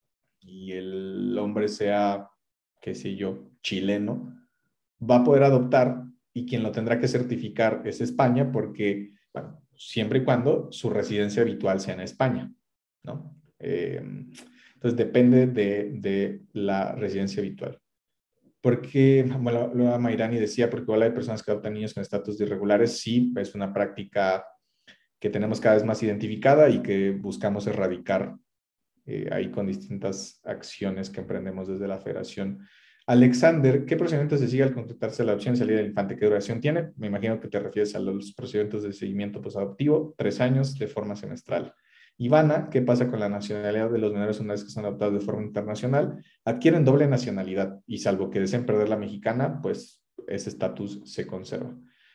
y el hombre sea, qué sé yo, chileno, va a poder adoptar y quien lo tendrá que certificar es España porque, bueno, siempre y cuando su residencia habitual sea en España, ¿no? Entonces depende de la residencia habitual. Porque, bueno, lo Mayrani decía, porque igual hay personas que adoptan niños con estatus de irregulares, sí, es una práctica que tenemos cada vez más identificada y que buscamos erradicar ahí con distintas acciones que emprendemos desde la federación. Alexander, ¿qué procedimientos se sigue al concretarse la opción de salida del infante? ¿Qué duración tiene? Me imagino que te refieres a los procedimientos de seguimiento posadoptivo, 3 años de forma semestral. Ivana, ¿qué pasa con la nacionalidad de los menores una vez que son adoptados de forma internacional? Adquieren doble nacionalidad y salvo que deseen perder la mexicana, pues ese estatus se conserva.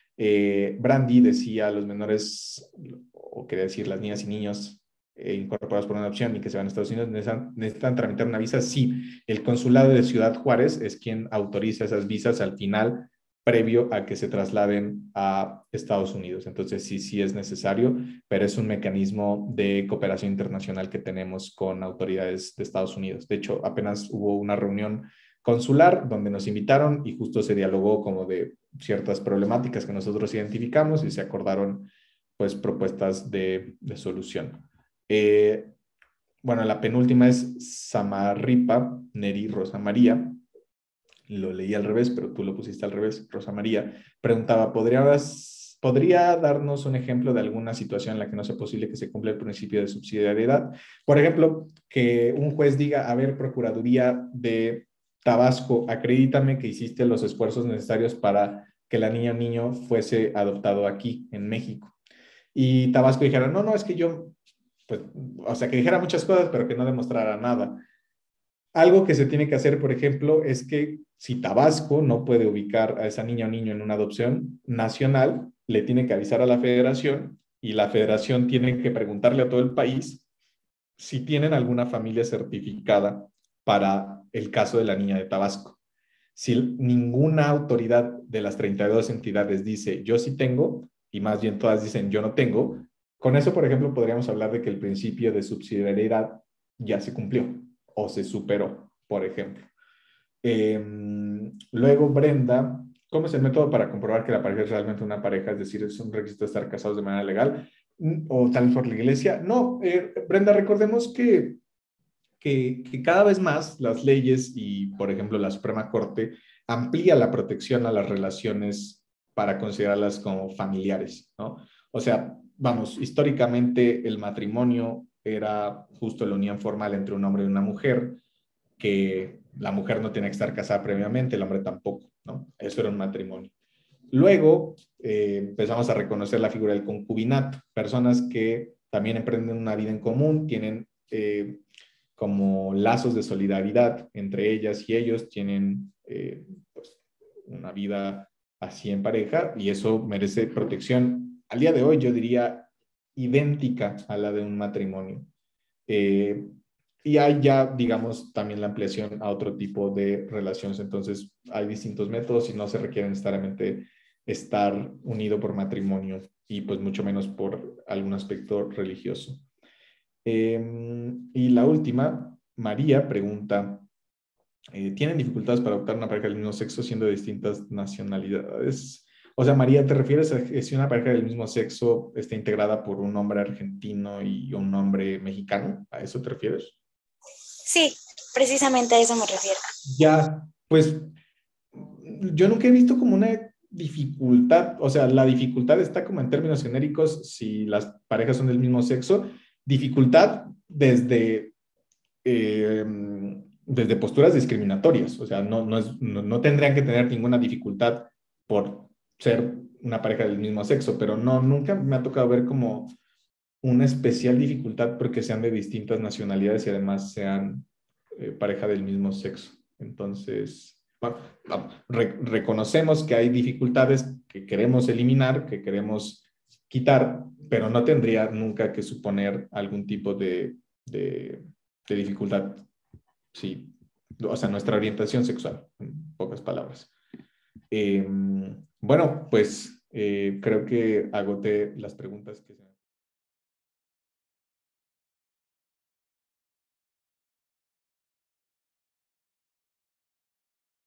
Brandy decía, los menores, o quería decir las niñas y niños incorporados por una adopción y que se van a Estados Unidos, necesitan tramitar una visa. Sí, el consulado de Ciudad Juárez es quien autoriza esas visas al final, previo a que se trasladen a Estados Unidos. Entonces sí es necesario, pero es un mecanismo de cooperación internacional que tenemos con autoridades de Estados Unidos. De hecho, apenas hubo una reunión consular donde nos invitaron y justo se dialogó como de ciertas problemáticas que nosotros identificamos y se acordaron pues propuestas de solución. Bueno, la penúltima es Samarripa Neri Rosa María. Lo leí al revés, pero tú lo pusiste al revés. Rosa María preguntaba, ¿podría darnos un ejemplo de alguna situación en la que no sea posible que se cumpla el principio de subsidiariedad? Por ejemplo, que un juez diga, a ver, Procuraduría de Tabasco, acredítame que hiciste los esfuerzos necesarios para que la niña o niño fuese adoptado aquí, en México. Y Tabasco dijera, no, es que yo, pues, o sea, que dijera muchas cosas, pero que no demostrara nada. Algo que se tiene que hacer, por ejemplo, es que si Tabasco no puede ubicar a esa niña o niño en una adopción nacional, le tiene que avisar a la federación y la federación tiene que preguntarle a todo el país si tienen alguna familia certificada para el caso de la niña de Tabasco. Si ninguna autoridad de las 32 entidades dice yo sí tengo, y más bien todas dicen yo no tengo, con eso, por ejemplo, podríamos hablar de que el principio de subsidiariedad ya se cumplió o se superó, por ejemplo. Luego, Brenda, ¿cómo es el método para comprobar que la pareja es realmente una pareja? Es decir, ¿es un requisito estar casados de manera legal o tal por la iglesia? No, Brenda, recordemos que cada vez más las leyes y, por ejemplo, la Suprema Corte amplía la protección a las relaciones para considerarlas como familiares, ¿no? O sea, vamos, históricamente el matrimonio era justo la unión formal entre un hombre y una mujer, que la mujer no tenía que estar casada previamente, el hombre tampoco, ¿no? Eso era un matrimonio. Luego empezamos a reconocer la figura del concubinato, personas que también emprenden una vida en común, tienen como lazos de solidaridad entre ellas y ellos, tienen pues, una vida así en pareja y eso merece protección. Al día de hoy yo diría idéntica a la de un matrimonio. Y hay ya, digamos, también la ampliación a otro tipo de relaciones. Entonces, hay distintos métodos y no se requiere necesariamente estar unido por matrimonio y pues mucho menos por algún aspecto religioso. Y la última, María pregunta, ¿tienen dificultades para adoptar una pareja del mismo sexo siendo de distintas nacionalidades? O sea, María, ¿te refieres a que si una pareja del mismo sexo está integrada por un hombre argentino y un hombre mexicano? ¿A eso te refieres? Sí, precisamente a eso me refiero. Ya, pues yo nunca he visto como una dificultad, o sea, la dificultad está como en términos genéricos si las parejas son del mismo sexo, dificultad eh, desde posturas discriminatorias, o sea, no tendrían que tener ninguna dificultad por ser una pareja del mismo sexo, pero no, nunca me ha tocado ver como una especial dificultad porque sean de distintas nacionalidades y además sean pareja del mismo sexo. Entonces, bueno, reconocemos que hay dificultades que queremos eliminar, que queremos quitar, pero no tendría nunca que suponer algún tipo de dificultad, sí, o sea, nuestra orientación sexual, en pocas palabras. Bueno, pues creo que agoté las preguntas que se me